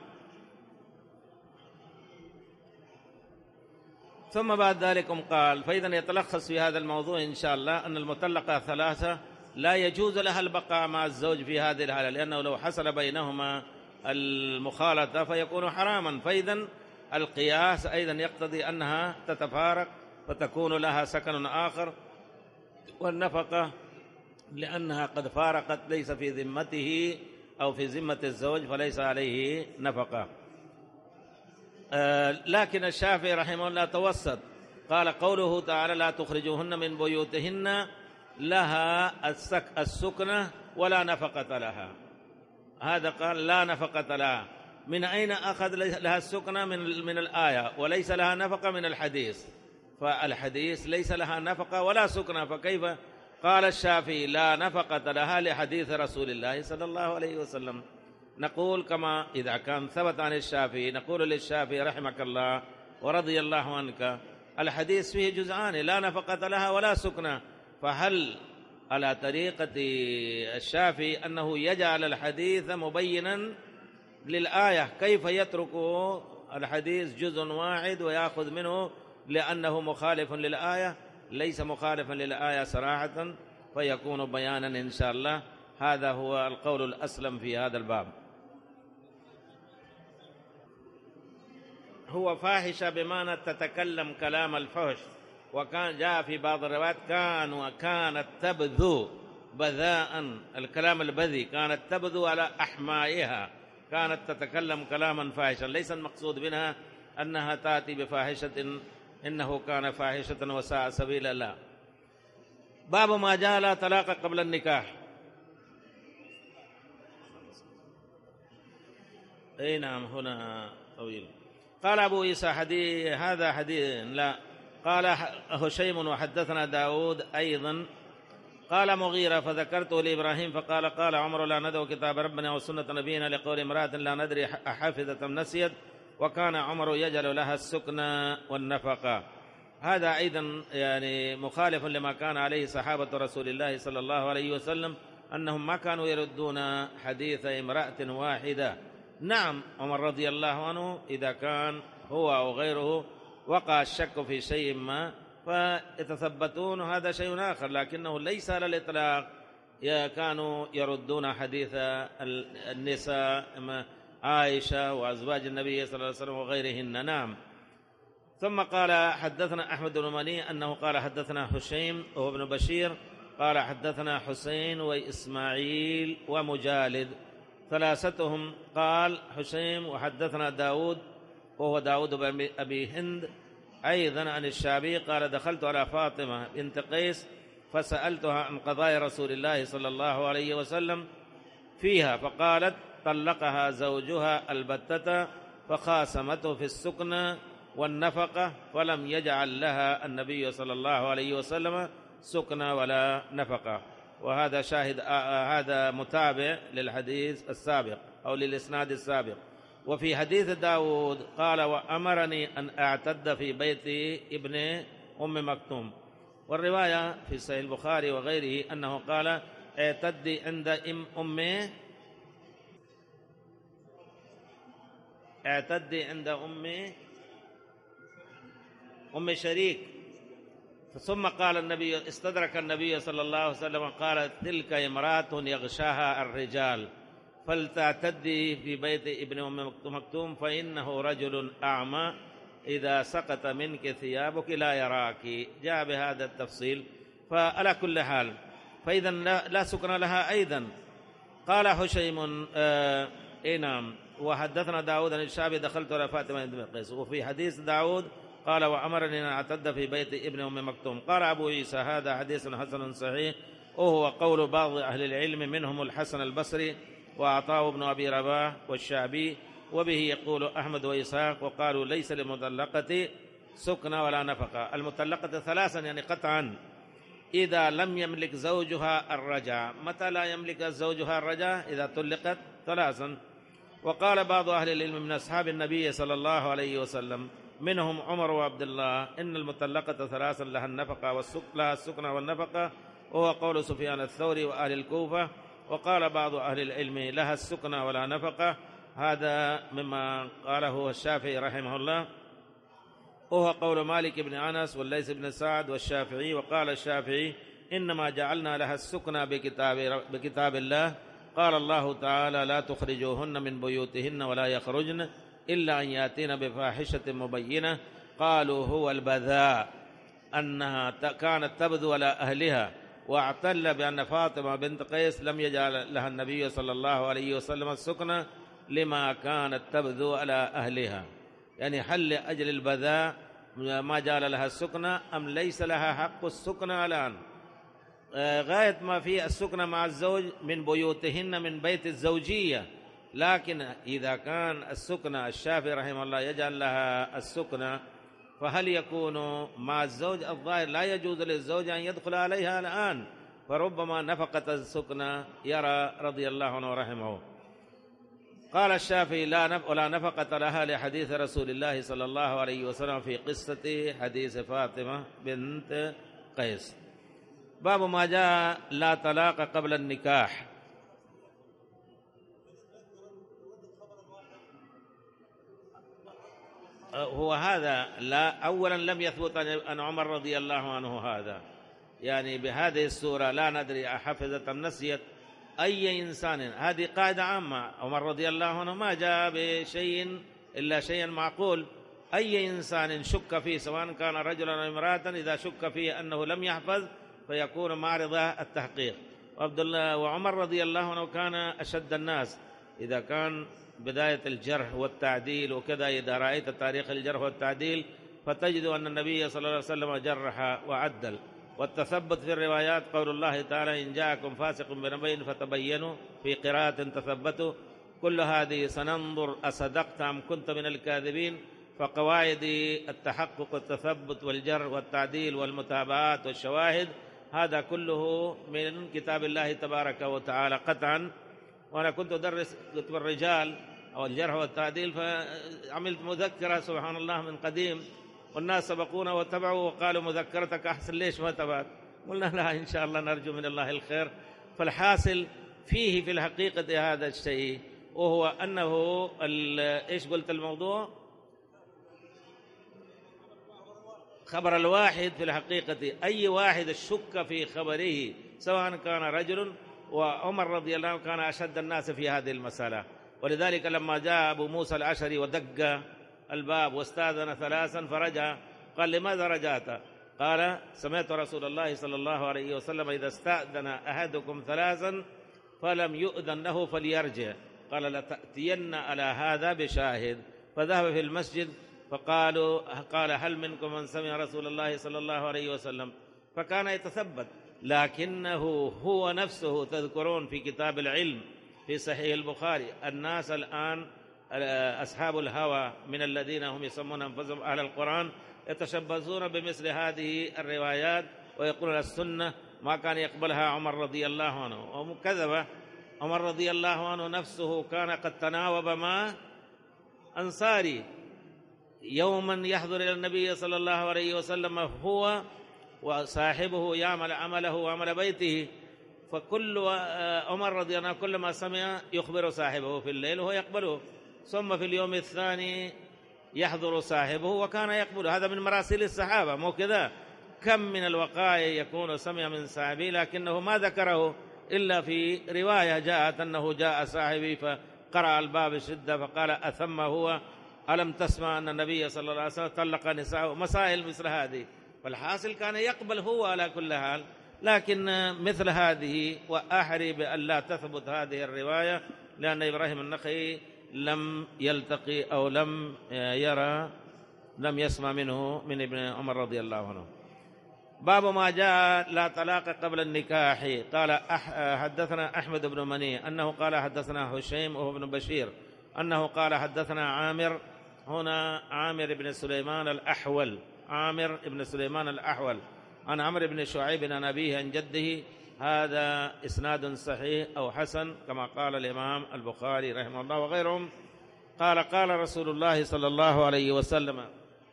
ثم بعد ذلك قال: فإذا يتلخص في هذا الموضوع إن شاء الله أن المطلقة ثلاثة لا يجوز لها البقاء مع الزوج في هذه الحالة، لأنه لو حصل بينهما المخالطة فيكون حراما. فإذا القياس أيضا يقتضي أنها تتفارق فتكون لها سكن آخر، والنفقة لأنها قد فارقت ليس في ذمته أو في ذمة الزوج فليس عليه نفقة. لكن الشافعي رحمه الله توسط، قال: قوله تعالى لا تخرجوهن من بيوتهن لها السكنة ولا نفقة لها. هذا قال لا نفقة لها. من أين أخذ لها السكنة؟ من الآية، وليس لها نفقة من الحديث. فالحديث ليس لها نفقة ولا سكنة، فكيف قال الشافعي لا نفقة لها لحديث رسول الله صلى الله عليه وسلم؟ نقول كما إذا كان ثبت عن الشافعي نقول للشافعي رحمك الله ورضي الله عنك الحديث فيه جزءان لا نفقة لها ولا سكنة، فهل على طريقة الشافعي أنه يجعل الحديث مبينا للآية؟ كيف يترك الحديث جزء واحد ويأخذ منه لأنه مخالف للآية؟ ليس مخالفا للآية صراحة، فيكون بيانا إن شاء الله. هذا هو القول الأسلم في هذا الباب. هو فاحشة بمعنى تتكلم كلام الفحش، وكان جاء في بعض الروايات كانت تبذو بذاء، الكلام البذي، كانت تبذو على أحمائها، كانت تتكلم كلاما فاحشا. ليس المقصود منها أنها تأتي بفاحشة إنه كان فاحشة وساء سبيلا، لا. باب ما جاء لا طلاق قبل النكاح. أي نعم هنا طويل. قال أبو عيسى هذا حديث لا. قال هشيم وحدثنا داود أيضا. قال مغيرة فذكرته لإبراهيم فقال قال عمر لا ندعو كتاب ربنا وسنة نبينا لقول امرأة لا ندري أحافظة نسيت، وكان عمر يجعل لها السكنى والنفقة. هذا أيضا يعني مخالف لما كان عليه صحابة رسول الله صلى الله عليه وسلم، أنهم ما كانوا يردون حديث امرأة واحدة. نعم عمر رضي الله عنه إذا كان هو أو غيره وقع الشك في شيء ما فيتثبتون، هذا شيء آخر، لكنه ليس على الإطلاق كانوا يردون حديث النساء عائشة وأزواج النبي صلى الله عليه وسلم وغيرهن. نعم. ثم قال حدثنا أحمد بن مني أنه قال حدثنا هشيم وهو ابن بشير قال حدثنا حسين وإسماعيل ومجالد، ثلاثتهم قال هشيم وحدثنا داود وهو داود بن أبي هند أيضا عن الشعبي قال دخلت على فاطمة بنت قيس فسألتها عن قضاء رسول الله صلى الله عليه وسلم فيها، فقالت طلقها زوجها البتة فخاصمته في السكنى والنفقة فلم يجعل لها النبي صلى الله عليه وسلم سكنى ولا نفقة. وهذا شاهد، هذا متابع للحديث السابق أو للإسناد السابق. وفي حديث داود قال وأمرني أن أعتد في بيت ابن أم مكتوم، والرواية في صحيح البخاري وغيره أنه قال اعتدي عند اعتدي عند أم شريك. ثم قال النبي استدرك النبي صلى الله عليه وسلم قال تلك امرأة يغشاها الرجال فلتعتدي في بيت ابن أم مكتوم فإنه رجل أعمى إذا سقط منك ثيابك لا يراك. جاء بهذا التفصيل. فعلى كل حال فإذا لا سكن لها أيضا. قال حشيم نعم وحدثنا داود عن الشعبي دخلت على فاطمة بنت قيس. وفي حديث داود قال وأمرني أن أعتد في بيت ابن أم مكتوم. قال أبو عيسى هذا حديث حسن صحيح وهو قول بعض أهل العلم منهم الحسن البصري وعطاء بن أبي رباح والشعبي، وبه يقول أحمد وإسحاق، وقالوا ليس للمطلقة سكن ولا نفقة. المطلقة ثلاثا يعني قطعا إذا لم يملك زوجها الرجعة. متى لا يملك زوجها الرجعة؟ إذا طلقت ثلاثا. وقال بعض أهل العلم من أصحاب النبي صلى الله عليه وسلم منهم عمر وعبد الله إن المطلقة ثلاثا لها النفقة لها السكن والنفقة، وهو قول سفيان الثوري وأهل الكوفة. وقال بعض أهل العلم لها السكن ولا نفقة، هذا مما قاله الشافعي رحمه الله، وهو قول مالك بن أنس والليث بن سعد والشافعي. وقال الشافعي إنما جعلنا لها السكن بكتاب الله، قال الله تعالى لا تخرجوهن من بيوتهن ولا يخرجن إلا أن يأتين بفاحشة مبينة. قالوا هو البذاء أنها كانت تبدو على أهلها، واعتل بأن فاطمة بنت قيس لم يجعل لها النبي صلى الله عليه وسلم السكنة لما كانت تبدو على أهلها، يعني هل لأجل البذاء ما جعل لها السكنة أم ليس لها حق السكنة الآن؟ غاية ما في السكنة مع الزوج من بيوتهن من بيت الزوجية، لكن إذا كان السكنة الشافعي رحمه الله يجعل لها السكنة، فهل يكون مع الزوج؟ الظاهر لا يجوز للزوج أن يدخل عليها الآن، فربما نفقة السكنة يرى رضي الله عنه ورحمه. قال الشافعي ولا نفقة لها لحديث رسول الله صلى الله عليه وسلم في قصة حديث فاطمة بنت قيس. باب ما جاء لا طلاق قبل النكاح. هو هذا لا أولا لم يثبت عن عمر رضي الله عنه هذا، يعني بهذه السورة لا ندري أحفظت أم نسيت أي إنسان. هذه قاعدة عامة، عمر رضي الله عنه ما جاء بشيء إلا شيئا معقول. أي إنسان شك فيه سواء كان رجلا أو امرأة، إذا شك فيه أنه لم يحفظ فيكون معرض التحقيق. وعمر رضي الله عنه كان أشد الناس، إذا كان بداية الجرح والتعديل وكذا، إذا رأيت تاريخ الجرح والتعديل فتجد أن النبي صلى الله عليه وسلم جرح وعدل. والتثبت في الروايات قول الله تعالى إن جاءكم فاسق بنبأ فتبينوا، في قراءة تثبتوا. كل هذه سننظر أصدقت أم كنت من الكاذبين. فقواعد التحقق والتثبت والجرح والتعديل والمتابعات والشواهد هذا كله من كتاب الله تبارك وتعالى قطعا. وأنا كنت أدرس كتب الرجال أو الجرح والتعديل، فعملت مذكرة سبحان الله من قديم، والناس سبقونا وتبعوا وقالوا مذكرتك أحسن، ليش ما تبعت؟ قلنا لا إن شاء الله نرجو من الله الخير. فالحاصل فيه في الحقيقة هذا الشيء، وهو أنه إيش قلت الموضوع؟ خبر الواحد في الحقيقة أي واحد الشك في خبره سواء كان رجل، وعمر رضي الله عنه كان أشد الناس في هذه المسألة. ولذلك لما جاء أبو موسى الأشعري ودق الباب واستأذن ثلاثا فرجع، قال لماذا رجعت؟ قال سمعت رسول الله صلى الله عليه وسلم إذا استأذن أحدكم ثلاثا فلم يؤذن له فليرجع. قال لتأتين على هذا بشاهد. فذهب في المسجد قال هل منكم من سمع رسول الله صلى الله عليه وسلم؟ فكان يتثبت، لكنه هو نفسه تذكرون في كتاب العلم في صحيح البخاري الناس الآن أصحاب الهوى من الذين هم يسمون أنفسهم أهل القرآن يتشبثون بمثل هذه الروايات ويقولون السنة ما كان يقبلها عمر رضي الله عنه. ومكذبة، عمر رضي الله عنه نفسه كان قد تناوب مع أنصاري يوما يحضر إلى النبي صلى الله عليه وسلم هو وصاحبه يعمل عمله وعمل بيته، فكل عمر رضي الله عنه كلما سمع يخبر صاحبه في الليل وهو يقبله، ثم في اليوم الثاني يحضر صاحبه وكان يقبل. هذا من مراسيل الصحابة، مو كذا؟ كم من الوقائع يكون سمع من صاحبه لكنه ما ذكره إلا في رواية جاءت أنه جاء صاحبي فقرأ الباب الشدة فقال أثم هو ألم تسمع أن النبي صلى الله عليه وسلم طلق نساءه؟ مسائل مثل هذه. فالحاصل كان يقبل هو على كل حال، لكن مثل هذه وأحري بأن لا تثبت هذه الرواية، لأن إبراهيم النخعي لم يلتقي أو لم يسمع منه من ابن عمر رضي الله عنه. باب ما جاء لا طلاق قبل النكاح. قال حدثنا أحمد بن مني أنه قال حدثنا هشيم وهو ابن بشير أنه قال حدثنا عامر، هنا عامر بن سليمان الأحول، عامر بن سليمان الأحول عن عمرو بن شعيب عن أبيه عن جده. هذا إسناد صحيح أو حسن كما قال الإمام البخاري رحمه الله وغيرهم. قال قال رسول الله صلى الله عليه وسلم،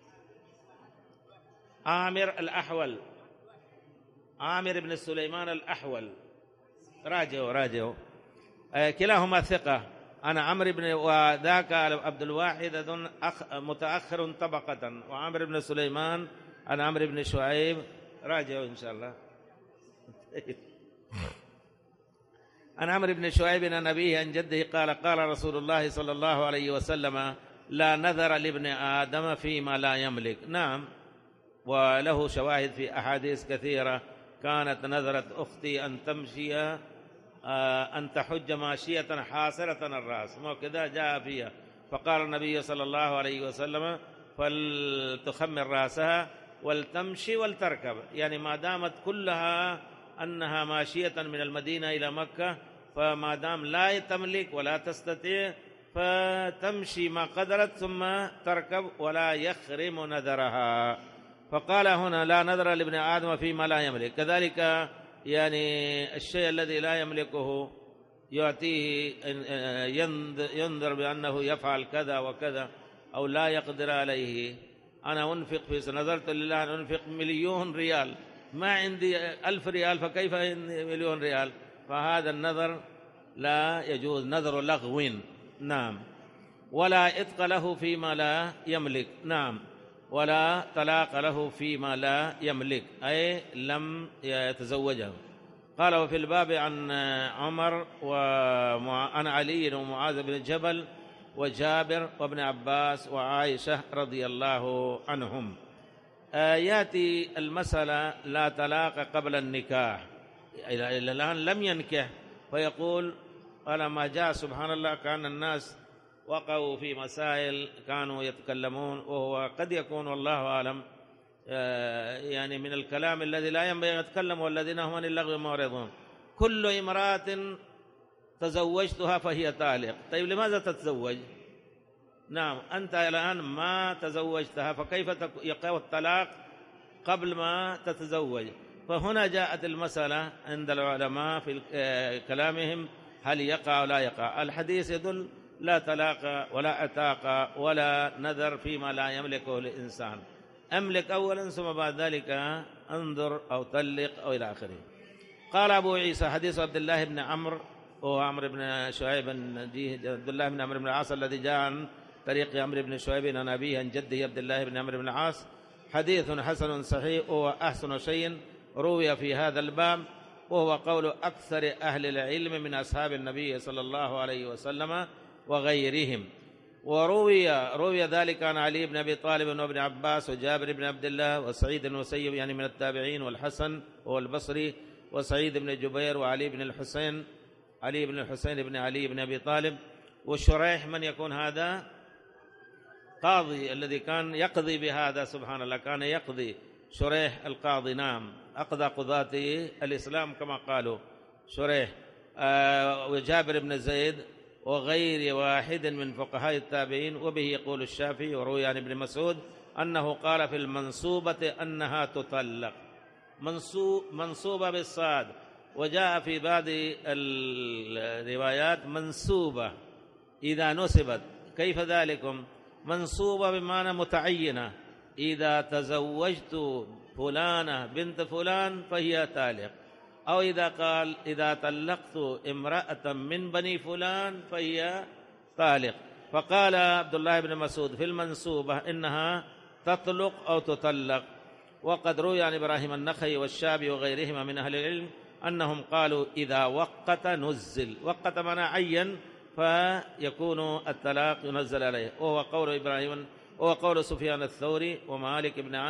عامر الأحول، عامر بن سليمان الأحول، راجعوا كلاهما ثقة. أنا عمرو بن وذاك عبد الواحد متأخر طبقة، وعمرو بن سليمان أنا عمرو بن شعيب، راجعوا إن شاء الله. عن عمرو بن شعيب عن أبيه عن جده قال قال رسول الله صلى الله عليه وسلم: لا نذر لابن آدم فيما لا يملك. نعم، وله شواهد في أحاديث كثيرة. كانت نذرت أختي أن تمشي أن تحج ماشية حاصرة الرأس، وكذا جاء فيها، فقال النبي صلى الله عليه وسلم: فلتخمر رأسها ولتمشي ولتركب، يعني ما دامت كلها أنها ماشية من المدينة إلى مكة، فما دام لا تملك ولا تستطيع فتمشي ما قدرت ثم تركب ولا يخرم نذرها. فقال هنا: لا نذر لابن آدم فيما لا يملك. كذلك يعني الشيء الذي لا يملكه يعطيه ينذر بأنه يفعل كذا وكذا أو لا يقدر عليه. أنا أنفق نذرت لله أن أنفق 1,000,000 ريال، ما عندي 1000 ريال، فكيف 1,000,000 ريال؟ فهذا النذر لا يجوز، نذر لغو. نعم. ولا إتق له فيما لا يملك. نعم. ولا طلاق له فيما لا يملك، أي لم يتزوجه. قال: وفي الباب عن عمر وعن علي ومعاذ بن جبل وجابر وابن عباس وعائشة رضي الله عنهم. يأتي المسألة لا طلاق قبل النكاح، إلى الآن لم ينكح، فيقول: ولما جاء سبحان الله كان الناس وقعوا في مسائل كانوا يتكلمون، وهو قد يكون والله أعلم يعني من الكلام الذي لا ينبغي أن يتكلم، والذين هم عن اللغو معرضون. كل امرأة تزوجتها فهي طالق. طيب لماذا تتزوج؟ نعم، أنت الآن ما تزوجتها، فكيف يقع الطلاق قبل ما تتزوج؟ فهنا جاءت المسألة عند العلماء في كلامهم هل يقع أو لا يقع. الحديث يدل لا طلاق ولا عتاق ولا نذر فيما لا يملكه الإنسان. أملك أولا ثم بعد ذلك انظر أو طلق أو إلى آخره. قال أبو عيسى: حديث عبد الله بن عمرو وهو عمرو بن شعيب عبد الله بن عمرو بن العاص الذي جاء عن طريق عمرو بن شعيب عن أبيه عن جده عبد الله بن عمرو بن العاص، حديث حسن صحيح وهو أحسن شيء روي في هذا الباب، وهو قول أكثر أهل العلم من أصحاب النبي صلى الله عليه وسلم وغيرهم. وروي ذلك عن علي بن أبي طالب وابن عباس وجابر بن عبد الله وسعيد بن المسيب يعني من التابعين، والحسن وهو البصري، وسعيد بن جبير، وعلي بن الحسين، علي بن الحسين بن علي بن أبي طالب، وشريح من يكون هذا قاضي الذي كان يقضي بهذا، سبحان الله، كان يقضي شريح القاضي. نعم، أقضى قضاة الإسلام كما قالوا شريح. وجابر بن زيد وغير واحد من فقهاء التابعين. وبه يقول الشافعي. وروي عن ابن مسعود أنه قال في المنصوبة أنها تطلق، منصوبة بالصاد، وجاء في بعض الروايات منصوبة إذا نسبت. كيف ذلكم؟ منصوبة بمعنى متعينة، إذا تزوجت فلانة بنت فلان فهي طالق، أو إذا قال إذا طلقت امرأة من بني فلان فهي طالق. فقال عبد الله بن مسعود في المنصوبة إنها تطلق أو تطلق. وقد روي عن إبراهيم النخعي والشابي وغيرهما من أهل العلم أنهم قالوا إذا وقت نزل. وقت معنى عين، فيكون الطلاق ينزل عليه، وهو قول إبراهيم، وهو قول سفيان الثوري ومالك بن أنس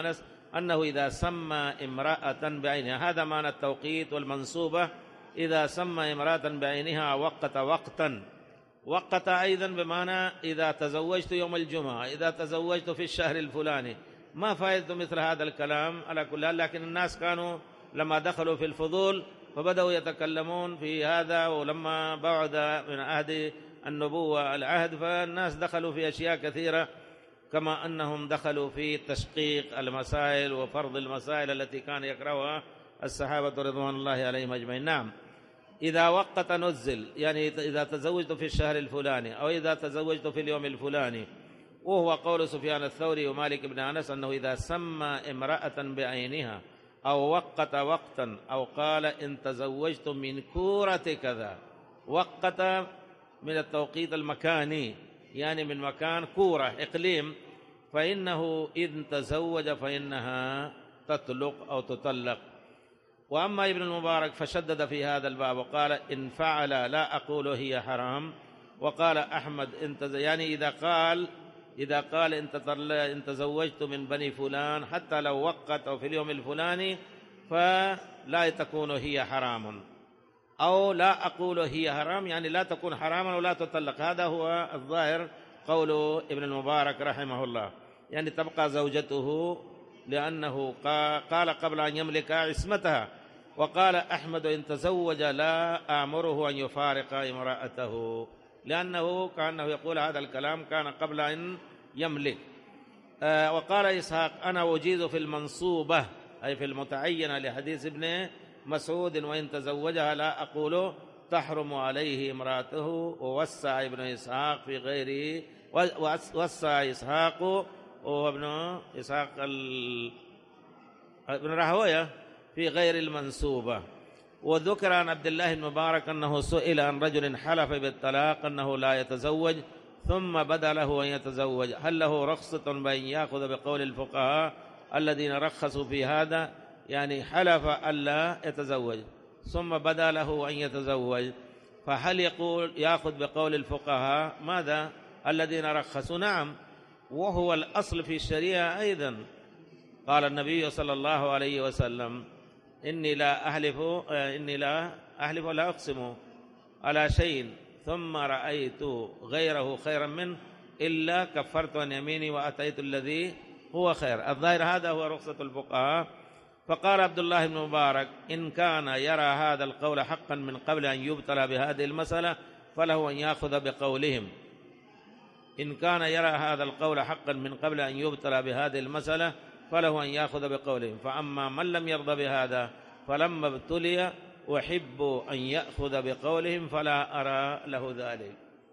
أنه إذا سمى امرأة بعينها، هذا معنى التوقيت والمنصوبة، إذا سمى امرأة بعينها وقت وقتا. وقت أيضا بمعنى إذا تزوجت يوم الجمعة، إذا تزوجت في الشهر الفلاني. ما فائدة مثل هذا الكلام على كل حال، لكن الناس كانوا لما دخلوا في الفضول فبدأوا يتكلمون في هذا، ولما بعد من عهد النبوة العهد فالناس دخلوا في أشياء كثيرة، كما أنهم دخلوا في تشقيق المسائل وفرض المسائل التي كان يكرهها الصحابة رضوان الله عليهم أجمعين. نعم، إذا وقت نزل، يعني إذا تزوجت في الشهر الفلاني أو إذا تزوجت في اليوم الفلاني، وهو قول سفيان الثوري ومالك بن أنس أنه إذا سمى امرأة بعينها أو وقت وقتا أو قال إن تزوجت من كورة كذا. وقت من التوقيت المكاني، يعني من مكان كورة إقليم، فإنه إذ تزوج فإنها تطلق أو تطلق. وأما ابن المبارك فشدد في هذا الباب وقال إن فعل لا أقول هي حرام. وقال أحمد يعني إذا قال إن تزوجت من بني فلان حتى لو وقت أو في اليوم الفلاني فلا تكون هي حرام، أو لا أقول هي حرام يعني لا تكون حراما ولا تطلق. هذا هو الظاهر قول ابن المبارك رحمه الله، يعني تبقى زوجته لأنه قال قبل أن يملك عصمتها. وقال أحمد إن تزوج لا آمره أن يفارق امرأته، لأنه كأنه يقول هذا الكلام كان قبل أن يملك. وقال إسحاق أنا أجيز في المنصوبة أي في المتعينة لحديث ابن مسعود وإن تزوجها لا أقول تحرم عليه امرأته. ووسع ابن إسحاق في غيره، وسع إسحاق وابن إسحاق ابن راهويه في غير المنسوبة. وذكر عن عبد الله المبارك أنه سئل عن رجل حلف بالطلاق أنه لا يتزوج ثم بدا له أن يتزوج، هل له رخصة بأن يأخذ بقول الفقهاء الذين رخصوا في هذا؟ يعني حلف ألا يتزوج ثم بدا له أن يتزوج، فهل يأخذ بقول الفقهاء ماذا الذين رخصوا؟ نعم، وهو الأصل في الشريعة أيضا. قال النبي صلى الله عليه وسلم إني لا أحلف ولا أقسم على شيء ثم رأيت غيره خيرا منه إلا كفرت عن يميني وأتيت الذي هو خير. الظاهر هذا هو رخصة الفقهاء. فقال عبد الله بن مبارك إن كان يرى هذا القول حقا من قبل أن يبتلى بهذه المسألة فله أن يأخذ بقولهم. إن كان يرى هذا القول حقا من قبل أن يبتلى بهذه المسألة فله أن يأخذ بقولهم. فأما من لم يرضى بهذا فلما ابتلي أحب أن يأخذ بقولهم فلا أرى له ذلك.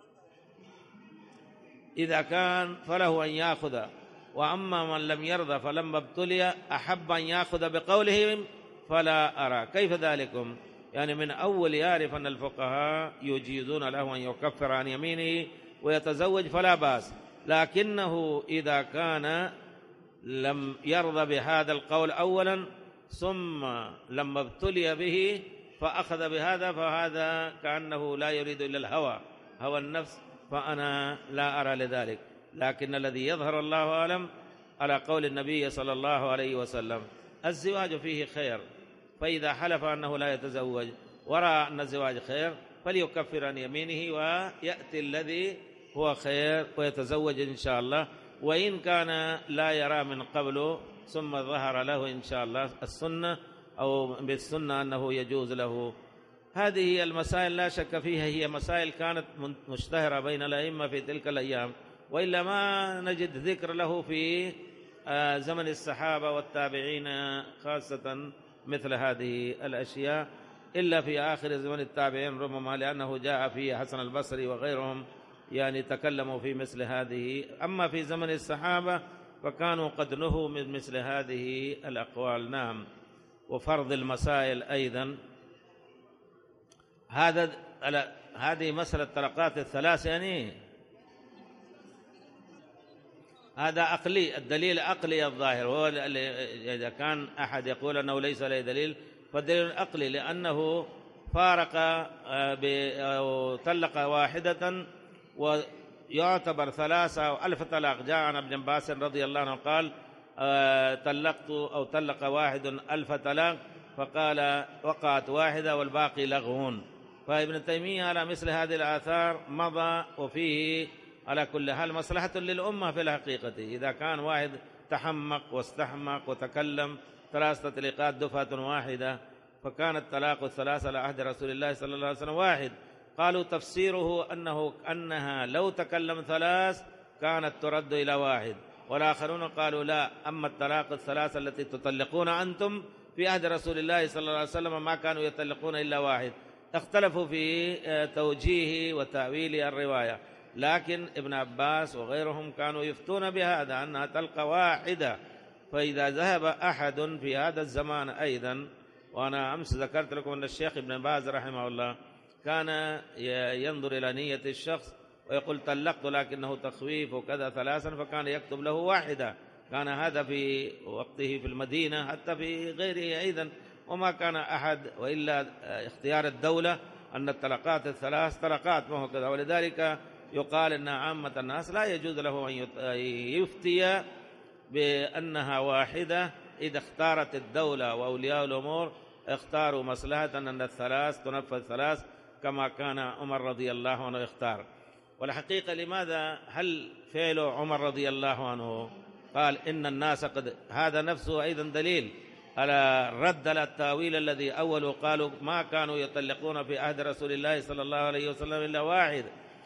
إذا كان فله أن يأخذ، وأما من لم يرضى فلما ابتلي أحب أن يأخذ بقولهم فلا أرى. كيف ذلكم؟ يعني من أول يعرف أن الفقهاء يجيزون له أن يكفر عن يمينه ويتزوج فلا بأس، لكنه إذا كان لم يرضى بهذا القول أولا ثم لما ابتلي به فأخذ بهذا فهذا كأنه لا يريد إلا هوى النفس، فأنا لا أرى لذلك. لكن الذي يظهر الله أعلم على قول النبي صلى الله عليه وسلم الزواج فيه خير، فإذا حلف أنه لا يتزوج ورأى أن الزواج خير فليكفر عن يمينه ويأتي الذي هو خير ويتزوج إن شاء الله. وإن كان لا يرى من قبله ثم ظهر له إن شاء الله السنة أو بالسنة أنه يجوز له. هذه المسائل لا شك فيها هي مسائل كانت مشتهرة بين الأئمة في تلك الأيام، وإلا ما نجد ذكر له في زمن الصحابة والتابعين خاصة مثل هذه الأشياء إلا في آخر زمن التابعين ربما، لأنه جاء فيه حسن البصري وغيرهم يعني تكلموا في مثل هذه. أما في زمن الصحابة فكانوا قد نهوا من مثل هذه الأقوال. نعم، وفرض المسائل أيضا. هذه مسألة الطلقات الثلاث، يعني هذا عقلي، الدليل عقلي الظاهر. هو إذا كان أحد يقول أنه ليس له دليل فالدليل عقلي، لأنه فارق طلق واحدة ويعتبر 3 أو 1000 طلاق. جاء عن ابن عباس رضي الله عنه قال طلقت أو طلق واحد 1000 طلاق، فقال وقعت واحدة والباقي لغو. فابن تيمية على مثل هذه الآثار مضى، وفيه على كل حال مصلحة للأمة في الحقيقة. إذا كان واحد تحمق واستحمق وتكلم 3 تطليقات دفعة واحدة، فكان الطلاق الثلاثة على عهد رسول الله صلى الله عليه وسلم واحد. قالوا تفسيره أنها لو تكلم 3 كانت ترد إلى واحد، والآخرون قالوا لا، أما الطلاق الثلاثة التي تطلقون أنتم في عهد رسول الله صلى الله عليه وسلم ما كانوا يطلقون إلا واحد. اختلفوا في توجيه وتأويل الرواية، لكن ابن عباس وغيرهم كانوا يفتون بهذا أنها تلقى واحدة. فإذا ذهب أحد في هذا الزمان أيضا، وأنا أمس ذكرت لكم أن الشيخ ابن باز رحمه الله كان ينظر إلى نية الشخص ويقول طلقت لكنه تخويف وكذا 3، فكان يكتب له واحدة. كان هذا في وقته في المدينة، حتى في غيره أيضا، وما كان أحد وإلا اختيار الدولة أن الطلقات ال3 طلقات، ما هو كذا. ولذلك يقال أن عامة الناس لا يجوز له أن يفتي بأنها واحدة إذا اختارت الدولة وأولياء الأمور اختاروا مصلحة أن ال3 تنفذ 3 كما كان عمر رضي الله عنه يختار. والحقيقة لماذا هل فعل عمر رضي الله عنه قال إن الناس قد، هذا نفسه أيضا دليل على رد على التأويل الذي أول قالوا ما كانوا يطلقون في عهد رسول الله صلى الله عليه وسلم إلا واحد.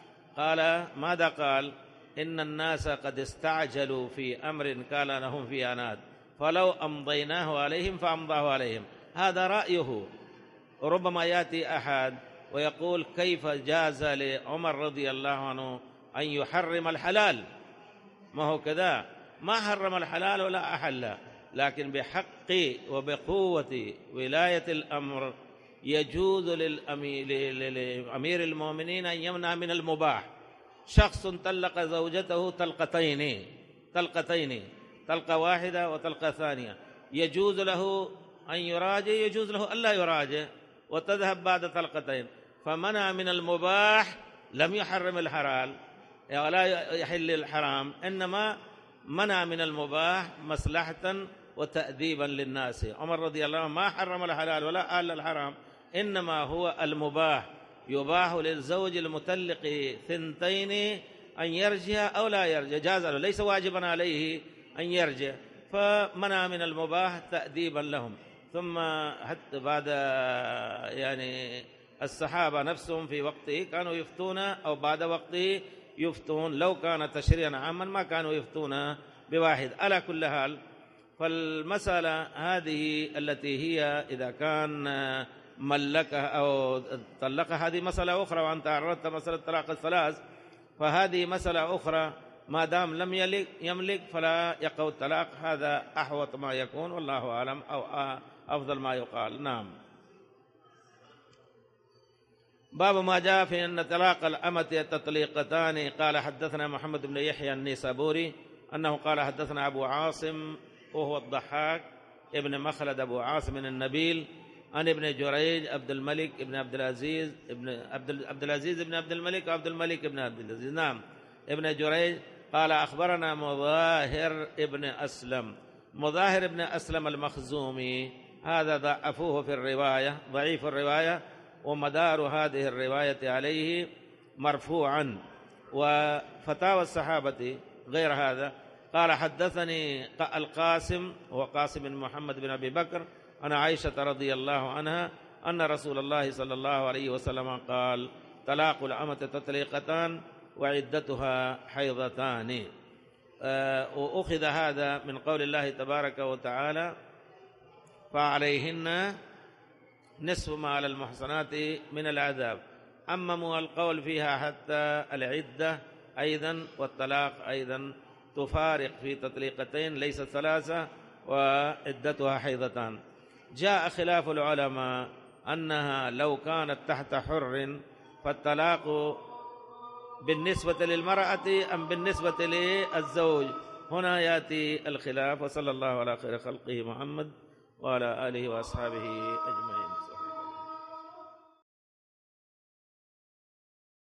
قال ماذا قال؟ إن الناس قد استعجلوا في أمر كان لهم فيه عناد، فلو أمضيناه عليهم فأمضاه عليهم. هذا رأيه. ربما يأتي أحد ويقول كيف جاز لعمر رضي الله عنه أن يحرم الحلال؟ ما هو كذا، ما حرم الحلال ولا أحل، لكن بحق وبقوة ولاية الأمر يجوز لأمير المؤمنين أن يمنع من المباح. شخص طلق زوجته طلقتين، طلقة واحدة وطلقة ثانية، يجوز له أن يراجع، يجوز له ألا يراجع وتذهب بعد طلقتين. فمنع من المباح، لم يحرم الحلال ولا يحل الحرام، إنما منع من المباح مصلحة وتأديبا للناس. عمر رضي الله عنه ما حرم الحلال ولا أهل الحرام، إنما هو المباح. يباح للزوج المطلق 2 أن يرجع أو لا يرجع، جاز له، ليس واجبا عليه أن يرجع، فمنع من المباح تأديبا لهم. ثم حتى بعد يعني الصحابة نفسهم في وقته كانوا يفتون، أو بعد وقته يفتون. لو كان تشريعا عاما ما كانوا يفتون بواحد. على كل حال، فالمسألة هذه التي هي إذا كان ملكها أو طلقها هذه مسألة أخرى، وأنت عرضت مسألة طلاق 3، فهذه مسألة أخرى. ما دام لم يملك فلا يقع الطلاق. هذا أحوط ما يكون، والله أعلم، أو أفضل ما يقال. نعم. باب ما جاء في أن طلاق الأمة تطليقتان. قال حدثنا محمد بن يحيى النيسابوري أنه قال حدثنا أبو عاصم وهو الضحاك ابن مخلد أبو عاصم النبيل عن ابن جريج عبد الملك ابن عبد العزيز عبد العزيز ابن عبد الملك وعبد الملك ابن عبد العزيز. نعم. ابن جريج قال أخبرنا مظاهر ابن أسلم. مظاهر ابن أسلم المخزومي هذا ضعفوه في الرواية، ضعيف الرواية، ومدار هذه الرواية عليه مرفوعا. وفتاوى الصحابة غير هذا. قال حدثني القاسم، هو قاسم بن محمد بن أبي بكر، عن عائشة رضي الله عنها أن رسول الله صلى الله عليه وسلم قال طلاق الأمة تطليقتان وعدتها حيضتان. وأخذ هذا من قول الله تبارك وتعالى فعليهن نصف ما على المحصنات من العذاب. أمموا القول فيها حتى العدة أيضا، والطلاق أيضا تفارق في تطليقتين ليس 3 وعدتها حيضتان. جاء خلاف العلماء أنها لو كانت تحت حر فالطلاق بالنسبة للمرأة أم بالنسبة للزوج. هنا يأتي الخلاف. وصلى الله على خير خلقه محمد وعلى آله وأصحابه أجمعين.